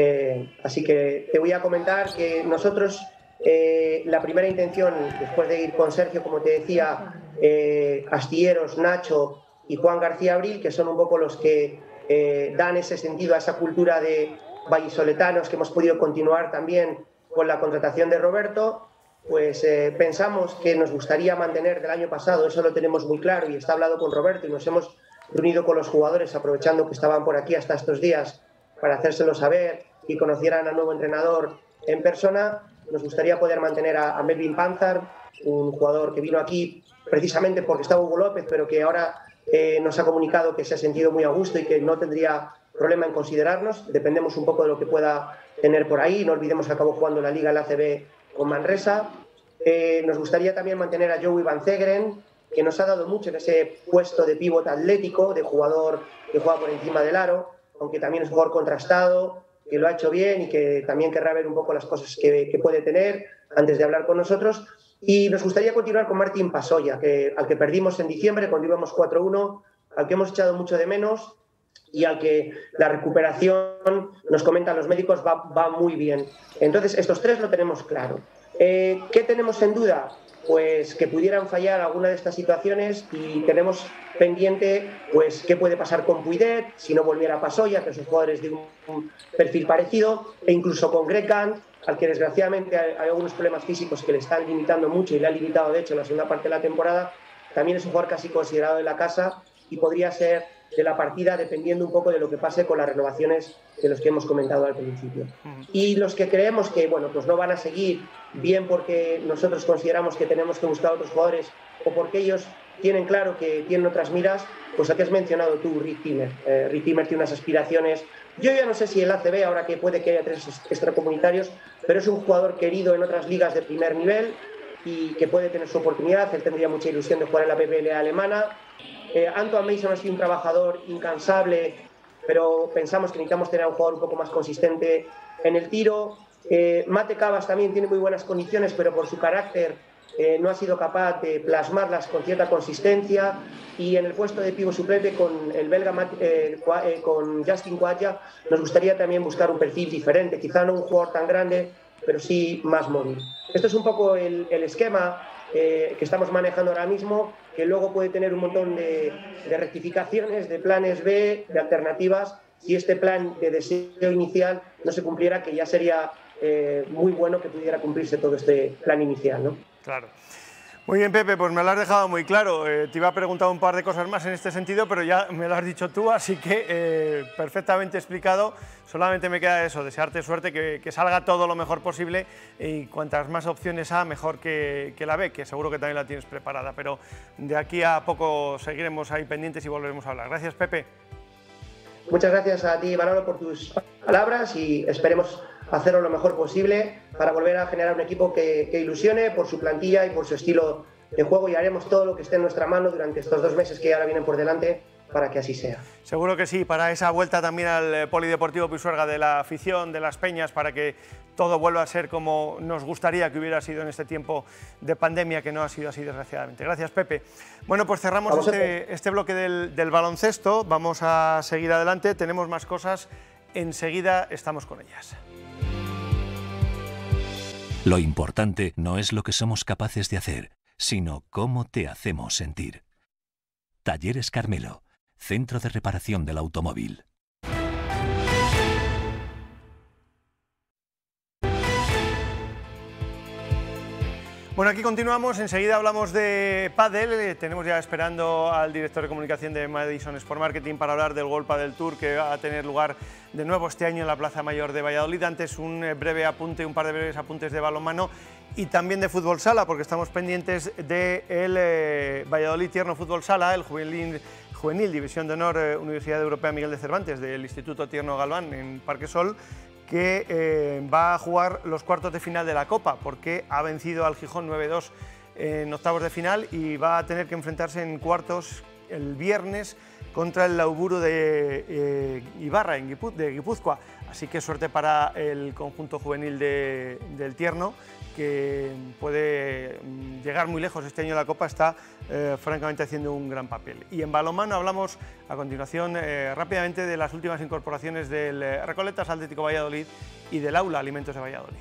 Eh, así que te voy a comentar que nosotros Eh, la primera intención, después de ir con Sergio, como te decía, eh, Astilleros, Nacho y Juan García Abril, que son un poco los que eh, dan ese sentido a esa cultura de vallisoletanos que hemos podido continuar también con la contratación de Roberto, pues eh, pensamos que nos gustaría mantener del año pasado, eso lo tenemos muy claro y está hablado con Roberto y nos hemos reunido con los jugadores aprovechando que estaban por aquí hasta estos días para hacérselo saber y conocieran al nuevo entrenador en persona. Nos gustaría poder mantener a, a Melvin Panzar, un jugador que vino aquí precisamente porque estaba Hugo López, pero que ahora eh, nos ha comunicado que se ha sentido muy a gusto y que no tendría problema en considerarnos. Dependemos un poco de lo que pueda tener por ahí. No olvidemos que acabó jugando la Liga, el A C B con Manresa. Eh, nos gustaría también mantener a Joey Van Zegeren, que nos ha dado mucho en ese puesto de pívot atlético, de jugador que juega por encima del aro, aunque también es un jugador contrastado, que lo ha hecho bien y que también querrá ver un poco las cosas que, que puede tener antes de hablar con nosotros. Y nos gustaría continuar con Martín Pasoya, que, al que perdimos en diciembre cuando íbamos cuatro uno, al que hemos echado mucho de menos y al que la recuperación, nos comentan los médicos, va, va muy bien. Entonces, estos tres lo tenemos claro. Eh, ¿Qué tenemos en duda? Pues que pudieran fallar alguna de estas situaciones y tenemos pendiente pues qué puede pasar con Puidet, si no volviera a Pasoya, que son jugadores de un perfil parecido, e incluso con Greg Gant, al que desgraciadamente hay, hay algunos problemas físicos que le están limitando mucho y le ha limitado de hecho en la segunda parte de la temporada. También es un jugador casi considerado de la casa y podría ser de la partida dependiendo un poco de lo que pase con las renovaciones de los que hemos comentado al principio. Y los que creemos que bueno, pues no van a seguir, bien porque nosotros consideramos que tenemos que buscar otros jugadores o porque ellos tienen claro que tienen otras miras, pues aquí has mencionado tú Rick Timmer. Eh, Rick Timmer tiene unas aspiraciones. Yo ya no sé si el A C B, ahora que puede que haya tres extracomunitarios, pero es un jugador querido en otras ligas de primer nivel y que puede tener su oportunidad. Él tendría mucha ilusión de jugar en la P P L A alemana. Eh, Antoine Mason ha sido un trabajador incansable, pero pensamos que necesitamos tener a un jugador un poco más consistente en el tiro. Eh, Mate Cavas también tiene muy buenas condiciones, pero por su carácter eh, no ha sido capaz de plasmarlas con cierta consistencia. Y en el puesto de pívot suplente con el belga eh, eh, con Justin Kouadja nos gustaría también buscar un perfil diferente, quizá no un jugador tan grande, pero sí más móvil. Esto es un poco el, el esquema eh, que estamos manejando ahora mismo, que luego puede tener un montón de, de rectificaciones, de planes B, de alternativas, si este plan de deseo inicial no se cumpliera, que ya sería eh, muy bueno que pudiera cumplirse todo este plan inicial, ¿no? Claro. Muy bien, Pepe, pues me lo has dejado muy claro. Eh, te iba a preguntar un par de cosas más en este sentido, pero ya me lo has dicho tú, así que eh, perfectamente explicado. Solamente me queda eso, desearte suerte, que, que salga todo lo mejor posible y cuantas más opciones A, mejor que, que la B, que seguro que también la tienes preparada. Pero de aquí a poco seguiremos ahí pendientes y volveremos a hablar. Gracias, Pepe. Muchas gracias a ti, Manolo, por tus palabras y esperemos hacerlo lo mejor posible para volver a generar un equipo que, que ilusione por su plantilla y por su estilo de juego, y haremos todo lo que esté en nuestra mano durante estos dos meses que ahora vienen por delante para que así sea. Seguro que sí, para esa vuelta también al Polideportivo Pisuerga de la afición, de las peñas, para que todo vuelva a ser como nos gustaría que hubiera sido en este tiempo de pandemia, que no ha sido así desgraciadamente. Gracias, Pepe. Bueno, pues cerramos este, este bloque del, del baloncesto, vamos a seguir adelante, tenemos más cosas, enseguida estamos con ellas. Lo importante no es lo que somos capaces de hacer, sino cómo te hacemos sentir. Talleres Carmelo, centro de reparación del automóvil. Bueno, aquí continuamos, enseguida hablamos de pádel, tenemos ya esperando al director de comunicación de Madison Sport Marketing para hablar del World Padel Tour que va a tener lugar de nuevo este año en la Plaza Mayor de Valladolid. Antes un breve apunte, un par de breves apuntes de balonmano y también de fútbol sala, porque estamos pendientes del eh, Valladolid Tierno Fútbol Sala, el juvenil, juvenil División de Honor eh, Universidad Europea Miguel de Cervantes del Instituto Tierno Galván en Parque Sol, que eh, va a jugar los cuartos de final de la Copa, porque ha vencido al Gijón nueve dos en octavos de final y va a tener que enfrentarse en cuartos el viernes contra el Lauburu de eh, Ibarra, en Guipuz, de Guipúzcoa. Así que suerte para el conjunto juvenil de, del Tierno, que puede llegar muy lejos este año en la Copa, está eh, francamente haciendo un gran papel. Y en balonmano hablamos a continuación eh, rápidamente de las últimas incorporaciones del eh, Recoletas Atlético Valladolid y del Aula Alimentos de Valladolid.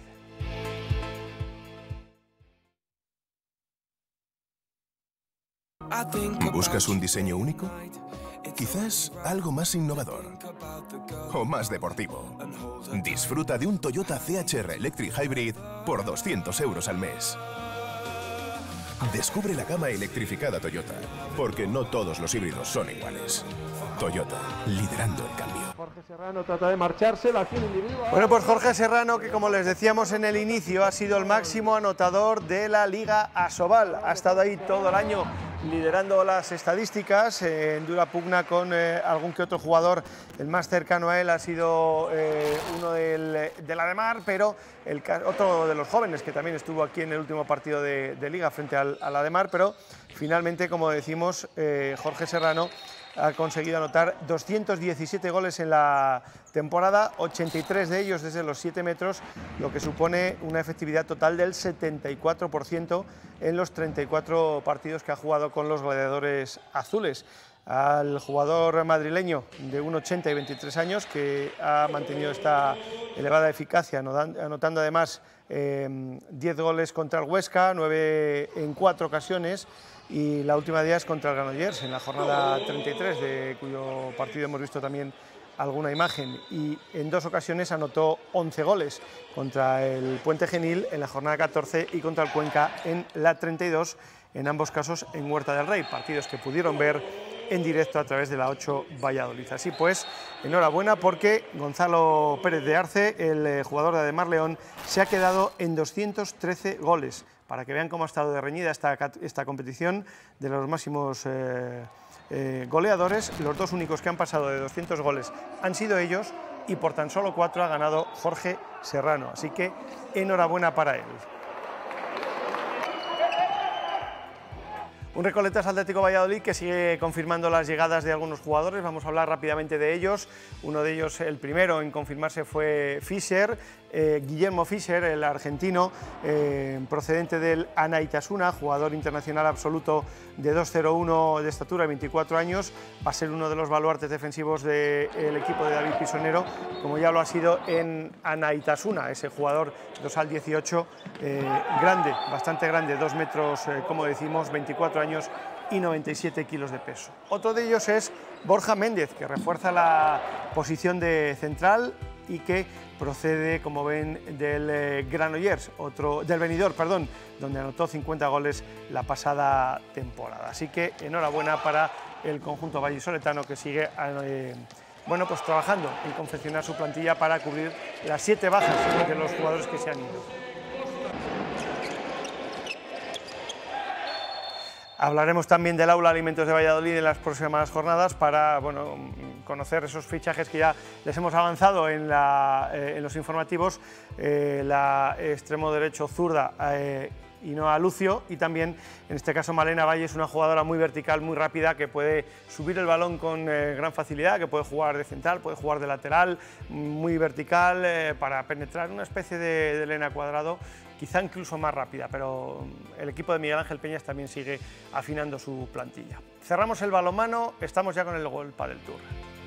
¿Buscas un diseño único? Quizás algo más innovador o más deportivo. Disfruta de un Toyota C H R Electric Hybrid por doscientos euros al mes. Descubre la gama electrificada Toyota, porque no todos los híbridos son iguales. Toyota, liderando el cambio. Jorge Serrano trata de marcharse, la acción individual. Bueno, pues Jorge Serrano, que como les decíamos en el inicio, ha sido el máximo anotador de la Liga Asobal. Ha estado ahí todo el año liderando las estadísticas, eh, en dura pugna con eh, algún que otro jugador. El más cercano a él ha sido eh, uno del, de la Ademar, pero el, otro de los jóvenes que también estuvo aquí en el último partido de, de Liga frente al, al Ademar, pero finalmente, como decimos, eh, Jorge Serrano ha conseguido anotar doscientos diecisiete goles en la temporada, ochenta y tres de ellos desde los siete metros, lo que supone una efectividad total del setenta y cuatro por ciento en los treinta y cuatro partidos que ha jugado con los gladiadores azules. Al jugador madrileño de uno ochenta y veintitrés años, que ha mantenido esta elevada eficacia, anotando además eh, diez goles contra el Huesca, nueve en cuatro ocasiones, y la última día es contra el Granollers en la jornada treinta y tres, de cuyo partido hemos visto también alguna imagen, y en dos ocasiones anotó once goles, contra el Puente Genil en la jornada catorce y contra el Cuenca en la treinta y dos, en ambos casos en Huerta del Rey, partidos que pudieron ver en directo a través de la ocho Valladolid. Así pues, enhorabuena, porque Gonzalo Pérez de Arce, el jugador de Ademar León, se ha quedado en doscientos trece goles, para que vean cómo ha estado de reñida esta, esta competición de los máximos eh, eh, goleadores. Los dos únicos que han pasado de doscientos goles han sido ellos, y por tan solo cuatro ha ganado Jorge Serrano, así que enhorabuena para él. Un Recoletas Atlético Valladolid que sigue confirmando las llegadas de algunos jugadores. Vamos a hablar rápidamente de ellos. Uno de ellos, el primero en confirmarse, fue Fischer, eh, Guillermo Fischer, el argentino, eh, procedente del Anaitasuna, jugador internacional absoluto de dos cero uno de estatura y veinticuatro años, va a ser uno de los baluartes defensivos del equipo de David Pisonero, como ya lo ha sido en Anaitasuna, ese jugador dosal dieciocho, eh, grande, bastante grande, dos metros, eh, como decimos, veinticuatro años y noventa y siete kilos de peso. Otro de ellos es Borja Méndez, que refuerza la posición de central y que procede, como ven, del eh, Granollers, otro, del Benidorm, perdón, donde anotó cincuenta goles la pasada temporada. Así que enhorabuena para el conjunto vallisoletano, que sigue eh, bueno, pues trabajando en confeccionar su plantilla para cubrir las siete bajas de los jugadores que se han ido. Hablaremos también del Aula Alimentos de Valladolid en las próximas jornadas para, bueno, conocer esos fichajes que ya les hemos avanzado en, la, eh, en los informativos, eh, la extremo derecho zurda eh, Ainhoa Lucio, y también, en este caso, Malena Valle, es una jugadora muy vertical, muy rápida, que puede subir el balón con eh, gran facilidad, que puede jugar de central, puede jugar de lateral, muy vertical, eh, para penetrar, una especie de, de Elena Cuadrado, quizá incluso más rápida, pero el equipo de Miguel Ángel Peñas también sigue afinando su plantilla. Cerramos el balonmano, estamos ya con el World Padel Tour.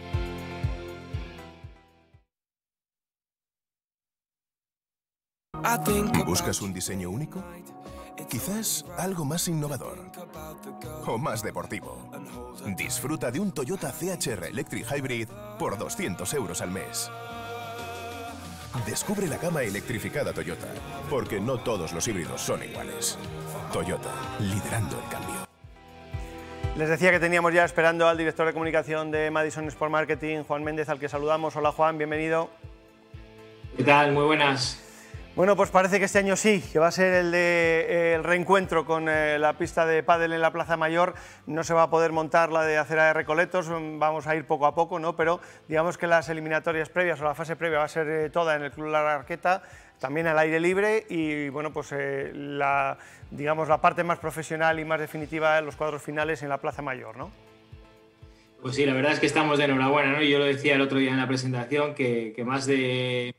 ¿Buscas un diseño único? Quizás algo más innovador o más deportivo. Disfruta de un Toyota C H R Electric Hybrid por doscientos euros al mes. Descubre la gama electrificada Toyota, porque no todos los híbridos son iguales. Toyota, liderando el cambio. Les decía que teníamos ya esperando al director de comunicación de Madison Sport Marketing, Juan Méndez, al que saludamos. Hola Juan, bienvenido. ¿Qué tal? Muy buenas. Bueno, pues parece que este año sí, que va a ser el de eh, el reencuentro con eh, la pista de pádel en la Plaza Mayor. No se va a poder montar la de Acera de Recoletos, vamos a ir poco a poco, ¿no? Pero digamos que las eliminatorias previas o la fase previa va a ser eh, toda en el Club La Arqueta, también al aire libre, y bueno, pues eh, la, digamos, la parte más profesional y más definitiva, los cuadros finales en la Plaza Mayor, ¿no? Pues sí, la verdad es que estamos de enhorabuena, ¿no? Yo lo decía el otro día en la presentación, que, que más de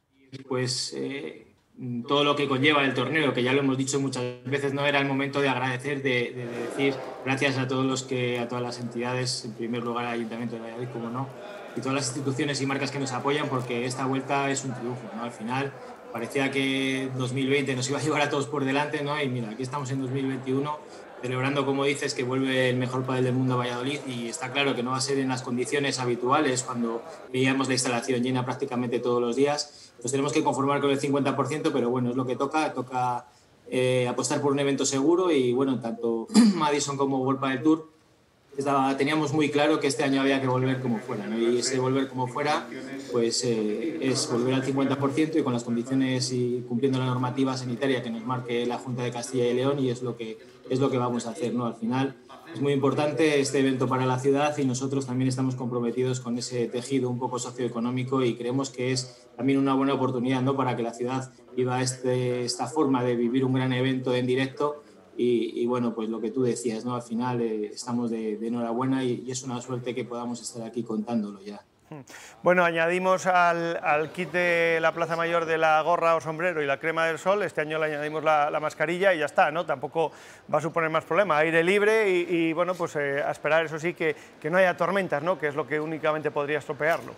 pues eh, todo lo que conlleva el torneo, que ya lo hemos dicho muchas veces, no era el momento de agradecer, de, de, de decir gracias a todos los que, a todas las entidades, en primer lugar al Ayuntamiento de Valladolid, como no, y todas las instituciones y marcas que nos apoyan, porque esta vuelta es un triunfo, ¿no? Al final parecía que dos mil veinte nos iba a llevar a todos por delante, ¿no? Y mira, aquí estamos en dos mil veintiuno, celebrando, como dices, que vuelve el mejor pádel del mundo a Valladolid, y está claro que no va a ser en las condiciones habituales, cuando veíamos la instalación llena prácticamente todos los días. Pues tenemos que conformar con el cincuenta por ciento, pero bueno, es lo que toca, toca eh, apostar por un evento seguro, y bueno, tanto Madison como World Padel Tour estaba, teníamos muy claro que este año había que volver como fuera, ¿no? Y ese volver como fuera pues eh, es volver al cincuenta por ciento y con las condiciones y cumpliendo la normativa sanitaria que nos marque la Junta de Castilla y León, y es lo que, es lo que vamos a hacer, ¿no? Al final es muy importante este evento para la ciudad, y nosotros también estamos comprometidos con ese tejido un poco socioeconómico, y creemos que es también una buena oportunidad, ¿no? Para que la ciudad viva este, esta forma de vivir un gran evento en directo. Y, y bueno, pues lo que tú decías, ¿no? Al final eh, estamos de, de enhorabuena, y, y es una suerte que podamos estar aquí contándolo ya. Bueno, añadimos al, al kit de la Plaza Mayor de la gorra o sombrero y la crema del sol, este año le añadimos la, la mascarilla y ya está, ¿no? Tampoco va a suponer más problema, aire libre y, y bueno, pues eh, a esperar, eso sí, que, que no haya tormentas, ¿no? Que es lo que únicamente podría estropearlo.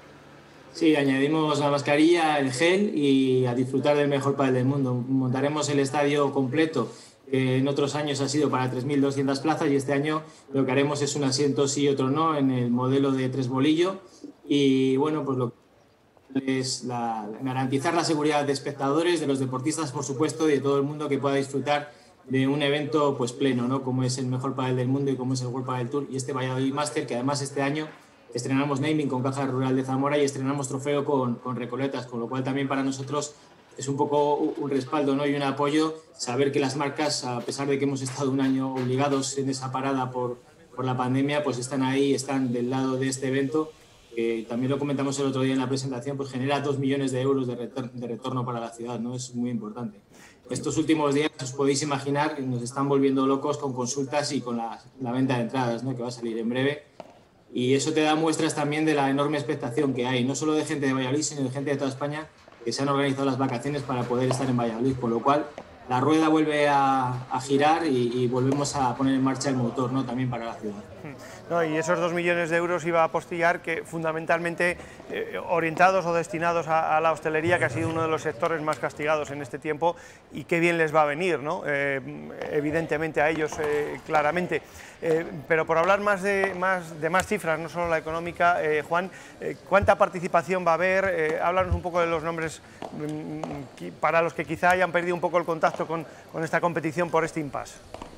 Sí, añadimos la mascarilla, el gel, y a disfrutar del mejor pádel del mundo. Montaremos el estadio completo, que en otros años ha sido para tres mil doscientas plazas, y este año lo que haremos es un asiento sí y otro no en el modelo de tres bolillo, y bueno, pues lo que es la, garantizar la seguridad de espectadores, de los deportistas, por supuesto, y de todo el mundo que pueda disfrutar de un evento pues pleno, ¿no? Como es el mejor pádel del mundo y como es el World Padel Tour y este Valladolid Master, que además este año estrenamos naming con Caja Rural de Zamora y estrenamos trofeo con, con Recoletas, con lo cual también para nosotros es un poco un respaldo, ¿no? Y un apoyo, saber que las marcas, a pesar de que hemos estado un año obligados en esa parada por, por la pandemia, pues están ahí, están del lado de este evento, que también lo comentamos el otro día en la presentación, pues genera dos millones de euros de retorno, de retorno para la ciudad, ¿no? Es muy importante. Estos últimos días, os podéis imaginar, nos están volviendo locos con consultas y con la, la venta de entradas, ¿no? Que va a salir en breve. Y eso te da muestras también de la enorme expectación que hay, no solo de gente de Valladolid, sino de gente de toda España, que se han organizado las vacaciones para poder estar en Valladolid, con lo cual la rueda vuelve a, a girar y, y volvemos a poner en marcha el motor, ¿no?, también para la ciudad. No, y esos dos millones de euros iba a apostillar, que fundamentalmente eh, orientados o destinados a, a la hostelería, que ha sido uno de los sectores más castigados en este tiempo, y qué bien les va a venir, ¿no? Eh, evidentemente a ellos, eh, claramente. Eh, pero por hablar más de, más de más cifras, no solo la económica, eh, Juan, eh, ¿cuánta participación va a haber? Eh, háblanos un poco de los nombres mm, para los que quizá hayan perdido un poco el contacto con, con esta competición por este impasse.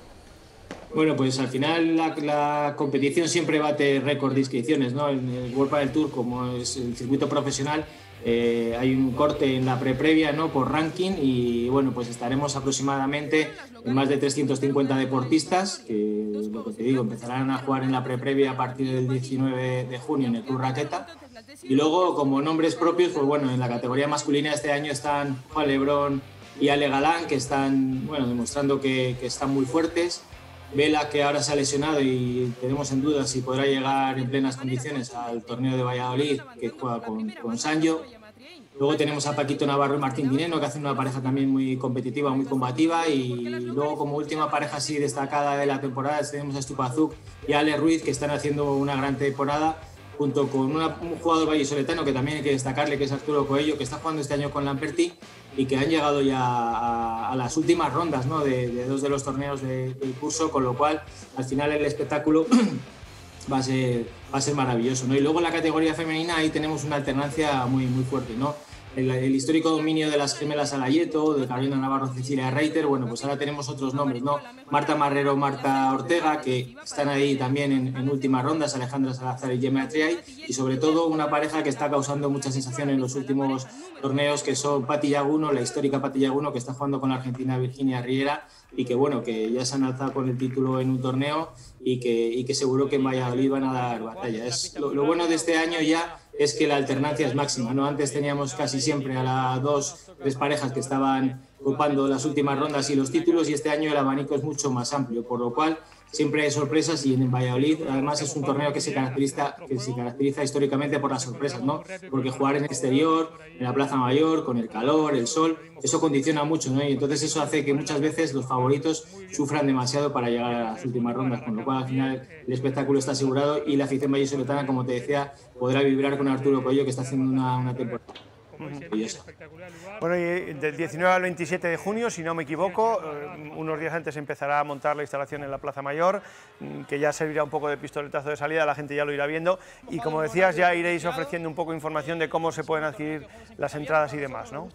Bueno, pues al final la, la competición siempre bate récord de inscripciones, ¿no? En el World Padel Tour, como es el circuito profesional, eh, hay un corte en la pre-previa, ¿no?, por ranking, y bueno, pues estaremos aproximadamente en más de trescientos cincuenta deportistas, que lo que te digo, empezarán a jugar en la pre-previa a partir del diecinueve de junio en el Club Raqueta. Y luego, como nombres propios, pues bueno, en la categoría masculina este año están Juan Lebrón y Ale Galán, que están, bueno, demostrando que, que están muy fuertes. Vela, que ahora se ha lesionado y tenemos en duda si podrá llegar en plenas condiciones al torneo de Valladolid, que juega con, con Sanyo. Luego tenemos a Paquito Navarro y Martín Dineno, que hacen una pareja también muy competitiva, muy combativa. Y luego, como última pareja así destacada de la temporada, tenemos a Stupazuk y a Ale Ruiz, que están haciendo una gran temporada, junto con una, un jugador vallisoletano que también hay que destacarle, que es Arturo Coello, que está jugando este año con Lamperti, y que han llegado ya a, a las últimas rondas, ¿no?, de, de dos de los torneos de, del curso, con lo cual al final el espectáculo va a ser, va a ser maravilloso, ¿no? Y luego en la categoría femenina ahí tenemos una alternancia muy, muy fuerte, ¿no? El, el histórico dominio de las gemelas Alayeto, de Carolina Navarro, Cecilia Reiter, bueno, pues ahora tenemos otros nombres, ¿no? Marta Marrero, Marta Ortega, que están ahí también en, en últimas rondas, Alejandra Salazar y Gemma Triay, y sobre todo una pareja que está causando mucha sensación en los últimos torneos, que son Pati Yaguno, la histórica Pati Yaguno, que está jugando con la argentina Virginia Riera, y que bueno, que ya se han alzado con el título en un torneo, y que, y que seguro que en Valladolid van a dar batalla. Es, lo, lo bueno de este año ya es que la alternancia es máxima, ¿no? Antes teníamos casi siempre a las dos, tres parejas que estaban ocupando las últimas rondas y los títulos, y este año el abanico es mucho más amplio, por lo cual siempre hay sorpresas, y en Valladolid además es un torneo que se caracteriza, que se caracteriza históricamente por las sorpresas, ¿no? Porque jugar en el exterior, en la Plaza Mayor, con el calor, el sol, eso condiciona mucho, ¿no? Y entonces eso hace que muchas veces los favoritos sufran demasiado para llegar a las últimas rondas, con lo cual al final el espectáculo está asegurado, y la afición vallisoletana, como te decía, podrá vibrar con Arturo Coello, que está haciendo una, una temporada maravillosa. Bueno, y del diecinueve al veintisiete de junio, si no me equivoco, unos días antes empezará a montar la instalación en la Plaza Mayor, que ya servirá un poco de pistoletazo de salida, la gente ya lo irá viendo, y como decías, ya iréis ofreciendo un poco de información de cómo se pueden adquirir las entradas y demás, ¿no?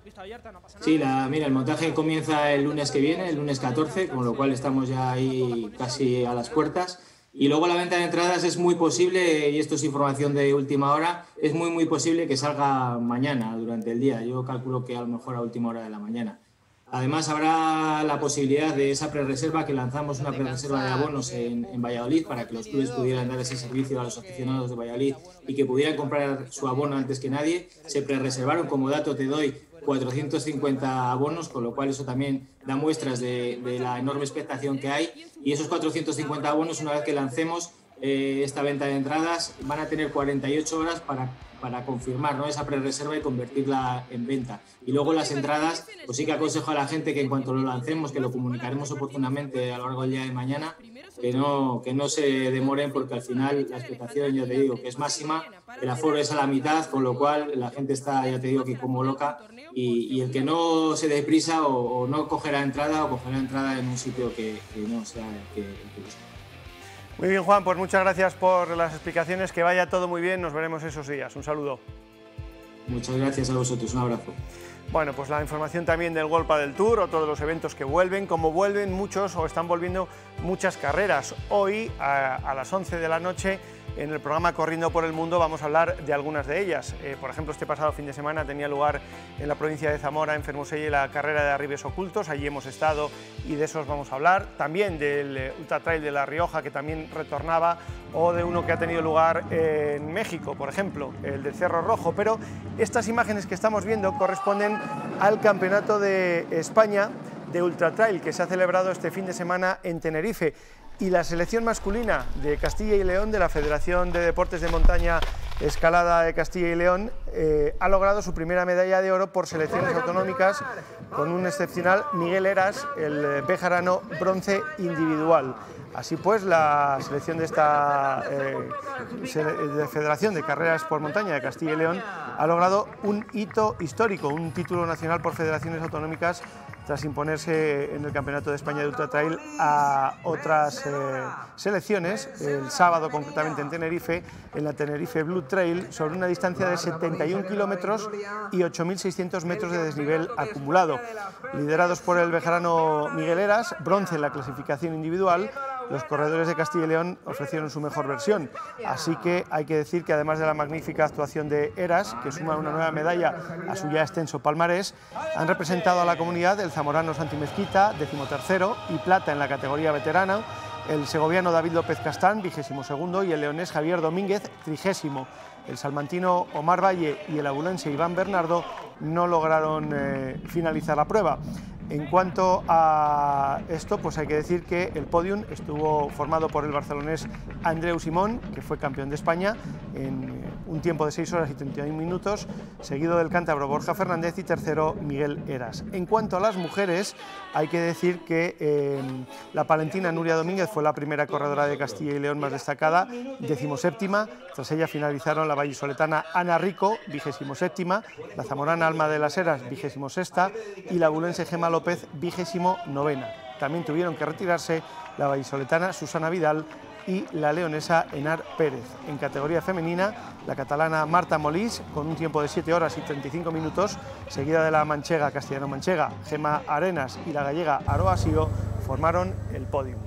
Sí, la, mira, el montaje comienza el lunes que viene, el lunes catorce, con lo cual estamos ya ahí casi a las puertas. Y luego la venta de entradas es muy posible, y esto es información de última hora, es muy muy posible que salga mañana durante el día. Yo calculo que a lo mejor a última hora de la mañana. Además habrá la posibilidad de esa prerreserva, que lanzamos una prerreserva de abonos en, en Valladolid, para que los clubes pudieran dar ese servicio a los aficionados de Valladolid y que pudieran comprar su abono antes que nadie. Se prerreservaron, como dato te doy, cuatrocientos cincuenta abonos, con lo cual eso también da muestras de, de la enorme expectación que hay, y esos cuatrocientos cincuenta abonos, una vez que lancemos eh, esta venta de entradas, van a tener cuarenta y ocho horas para, para confirmar, ¿no?, esa prerreserva y convertirla en venta. Y luego las entradas, pues sí que aconsejo a la gente que en cuanto lo lancemos, que lo comunicaremos oportunamente a lo largo del día de mañana, que no, que no se demoren, porque al final la expectación, ya te digo, que es máxima, el aforo es a la mitad, con lo cual la gente está, ya te digo, que como loca, y, y el que no se dé prisa o, o no cogerá entrada, o cogerá entrada en un sitio que, que no sea que, que busca. Muy bien, Juan, pues muchas gracias por las explicaciones, que vaya todo muy bien, nos veremos esos días. Un saludo. Muchas gracias a vosotros, un abrazo. Bueno, pues la información también del World Padel Tour, otro de los eventos que vuelven, como vuelven muchos o están volviendo muchas carreras. Hoy, a, a las once de la noche, en el programa Corriendo por el Mundo, vamos a hablar de algunas de ellas. Eh, por ejemplo, este pasado fin de semana tenía lugar en la provincia de Zamora, en Fermoselle, la carrera de arribes ocultos. Allí hemos estado y de esos vamos a hablar. También del eh, Ultra Trail de La Rioja, que también retornaba, o de uno que ha tenido lugar en México, por ejemplo, el del Cerro Rojo. Pero estas imágenes que estamos viendo corresponden al Campeonato de España de Ultra Trail, que se ha celebrado este fin de semana en Tenerife. Y la selección masculina de Castilla y León, de la Federación de Deportes de Montaña Escalada de Castilla y León eh, ha logrado su primera medalla de oro por selecciones autonómicas con un excepcional Miguel Heras, el bejarano, bronce individual. Así pues, la selección de esta eh, de Federación de Carreras por Montaña de Castilla y León ha logrado un hito histórico, un título nacional por federaciones autonómicas tras imponerse en el Campeonato de España de Ultra Trail a otras eh, selecciones, el sábado concretamente en Tenerife, en la Tenerife Blue Trail, sobre una distancia de setenta y un kilómetros y ocho mil seiscientos metros de desnivel acumulado. Liderados por el bejarano Miguel Heras, bronce en la clasificación individual, los corredores de Castilla y León ofrecieron su mejor versión. Así que hay que decir que además de la magnífica actuación de Heras, que suma una nueva medalla a su ya extenso palmarés, han representado a la comunidad el zamorano Santi Mezquita, decimotercero, y plata en la categoría veterana, el segoviano David López Castán, vigésimo segundo, y el leonés Javier Domínguez, trigésimo. El salmantino Omar Valle y el abulense Iván Bernardo no lograron eh, finalizar la prueba. En cuanto a esto, pues hay que decir que el podium estuvo formado por el barcelonés Andreu Simón, que fue campeón de España en un tiempo de seis horas y treinta y un minutos, seguido del cántabro Borja Fernández y tercero Miguel Heras. En cuanto a las mujeres, hay que decir que eh, la palentina Nuria Domínguez fue la primera corredora de Castilla y León más destacada, decimoséptima. Tras ella finalizaron la vallisoletana Ana Rico, vigésimo séptima, la zamorana Alma de las Heras, vigésimo sexta, y la abulense Gema López, vigésimo novena. También tuvieron que retirarse la vallisoletana Susana Vidal y la leonesa Enar Pérez. En categoría femenina, la catalana Marta Molís, con un tiempo de siete horas y treinta y cinco minutos, seguida de la manchega castellano-manchega Gema Arenas y la gallega Aroa Sio, formaron el podio.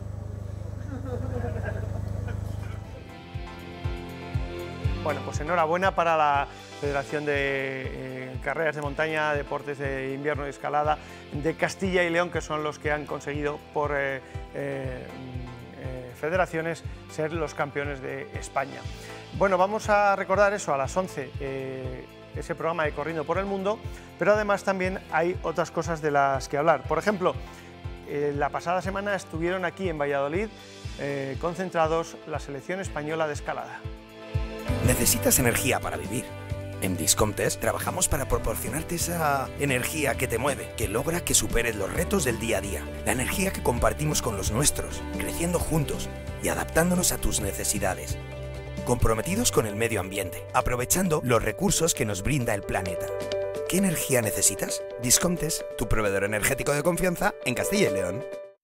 Bueno, pues enhorabuena para la Federación de eh, Carreras de Montaña, Deportes de Invierno y Escalada de Castilla y León, que son los que han conseguido por eh, eh, eh, federaciones ser los campeones de España. Bueno, vamos a recordar eso a las once, eh, ese programa de Corriendo por el Mundo, pero además también hay otras cosas de las que hablar. Por ejemplo, eh, la pasada semana estuvieron aquí en Valladolid eh, concentrados la selección española de escalada. Necesitas energía para vivir. En Discomptes trabajamos para proporcionarte esa energía que te mueve, que logra que superes los retos del día a día. La energía que compartimos con los nuestros, creciendo juntos y adaptándonos a tus necesidades. Comprometidos con el medio ambiente, aprovechando los recursos que nos brinda el planeta. ¿Qué energía necesitas? Discomptes, tu proveedor energético de confianza en Castilla y León.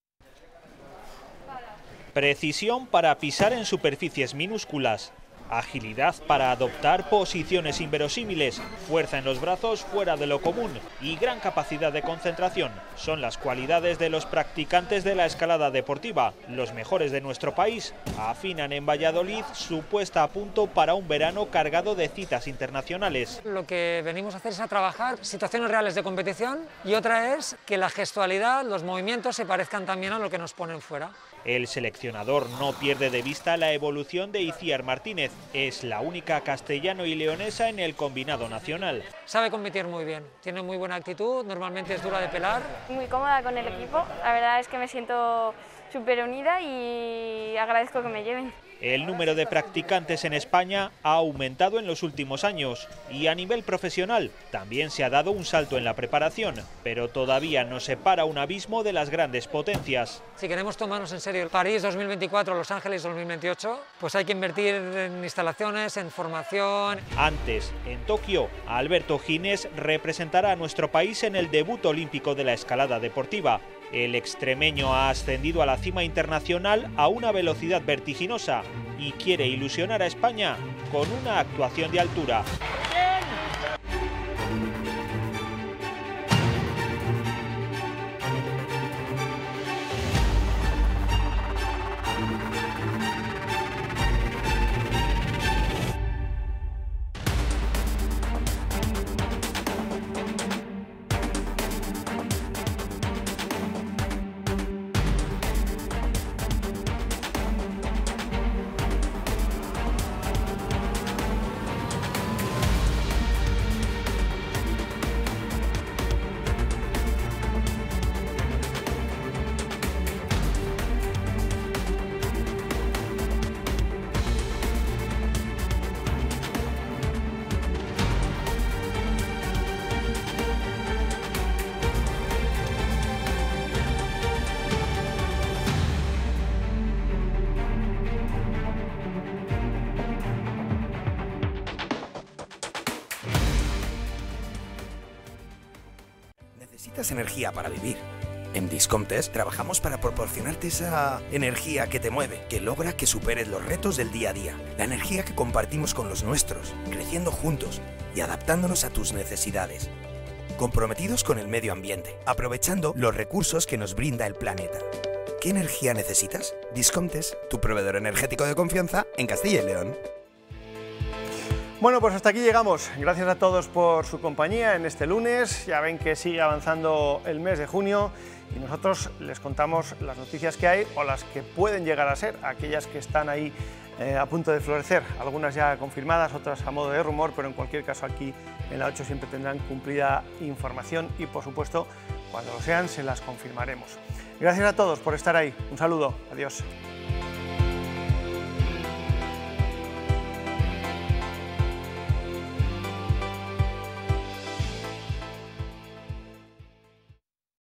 Precisión para pisar en superficies minúsculas. Agilidad para adoptar posiciones inverosímiles, fuerza en los brazos fuera de lo común y gran capacidad de concentración son las cualidades de los practicantes de la escalada deportiva. Los mejores de nuestro país afinan en Valladolid su puesta a punto para un verano cargado de citas internacionales. Lo que venimos a hacer es a trabajar situaciones reales de competición y otra es que la gestualidad, los movimientos se parezcan también a lo que nos ponen fuera. El seleccionador no pierde de vista la evolución de Iciar Martínez. Es la única castellano y leonesa en el combinado nacional. Sabe competir muy bien, tiene muy buena actitud, normalmente es dura de pelar. Muy cómoda con el equipo, la verdad es que me siento súper unida y agradezco que me lleven. El número de practicantes en España ha aumentado en los últimos años y a nivel profesional también se ha dado un salto en la preparación, pero todavía nos separa un abismo de las grandes potencias. Si queremos tomarnos en serio París dos mil veinticuatro, Los Ángeles dos mil veintiocho, pues hay que invertir en instalaciones, en formación. Antes, en Tokio, Alberto Ginés representará a nuestro país en el debut olímpico de la escalada deportiva. El extremeño ha ascendido a la cima internacional a una velocidad vertiginosa y quiere ilusionar a España con una actuación de altura. necesitas energía para vivir. En Discomptes trabajamos para proporcionarte esa energía que te mueve, que logra que superes los retos del día a día. La energía que compartimos con los nuestros, creciendo juntos y adaptándonos a tus necesidades. Comprometidos con el medio ambiente, aprovechando los recursos que nos brinda el planeta. ¿Qué energía necesitas? Discomptes, tu proveedor energético de confianza en Castilla y León. Bueno, pues hasta aquí llegamos. Gracias a todos por su compañía en este lunes. Ya ven que sigue avanzando el mes de junio y nosotros les contamos las noticias que hay o las que pueden llegar a ser, aquellas que están ahí eh, a punto de florecer. Algunas ya confirmadas, otras a modo de rumor, pero en cualquier caso aquí en la ocho siempre tendrán cumplida información y, por supuesto, cuando lo sean se las confirmaremos. Gracias a todos por estar ahí. Un saludo. Adiós.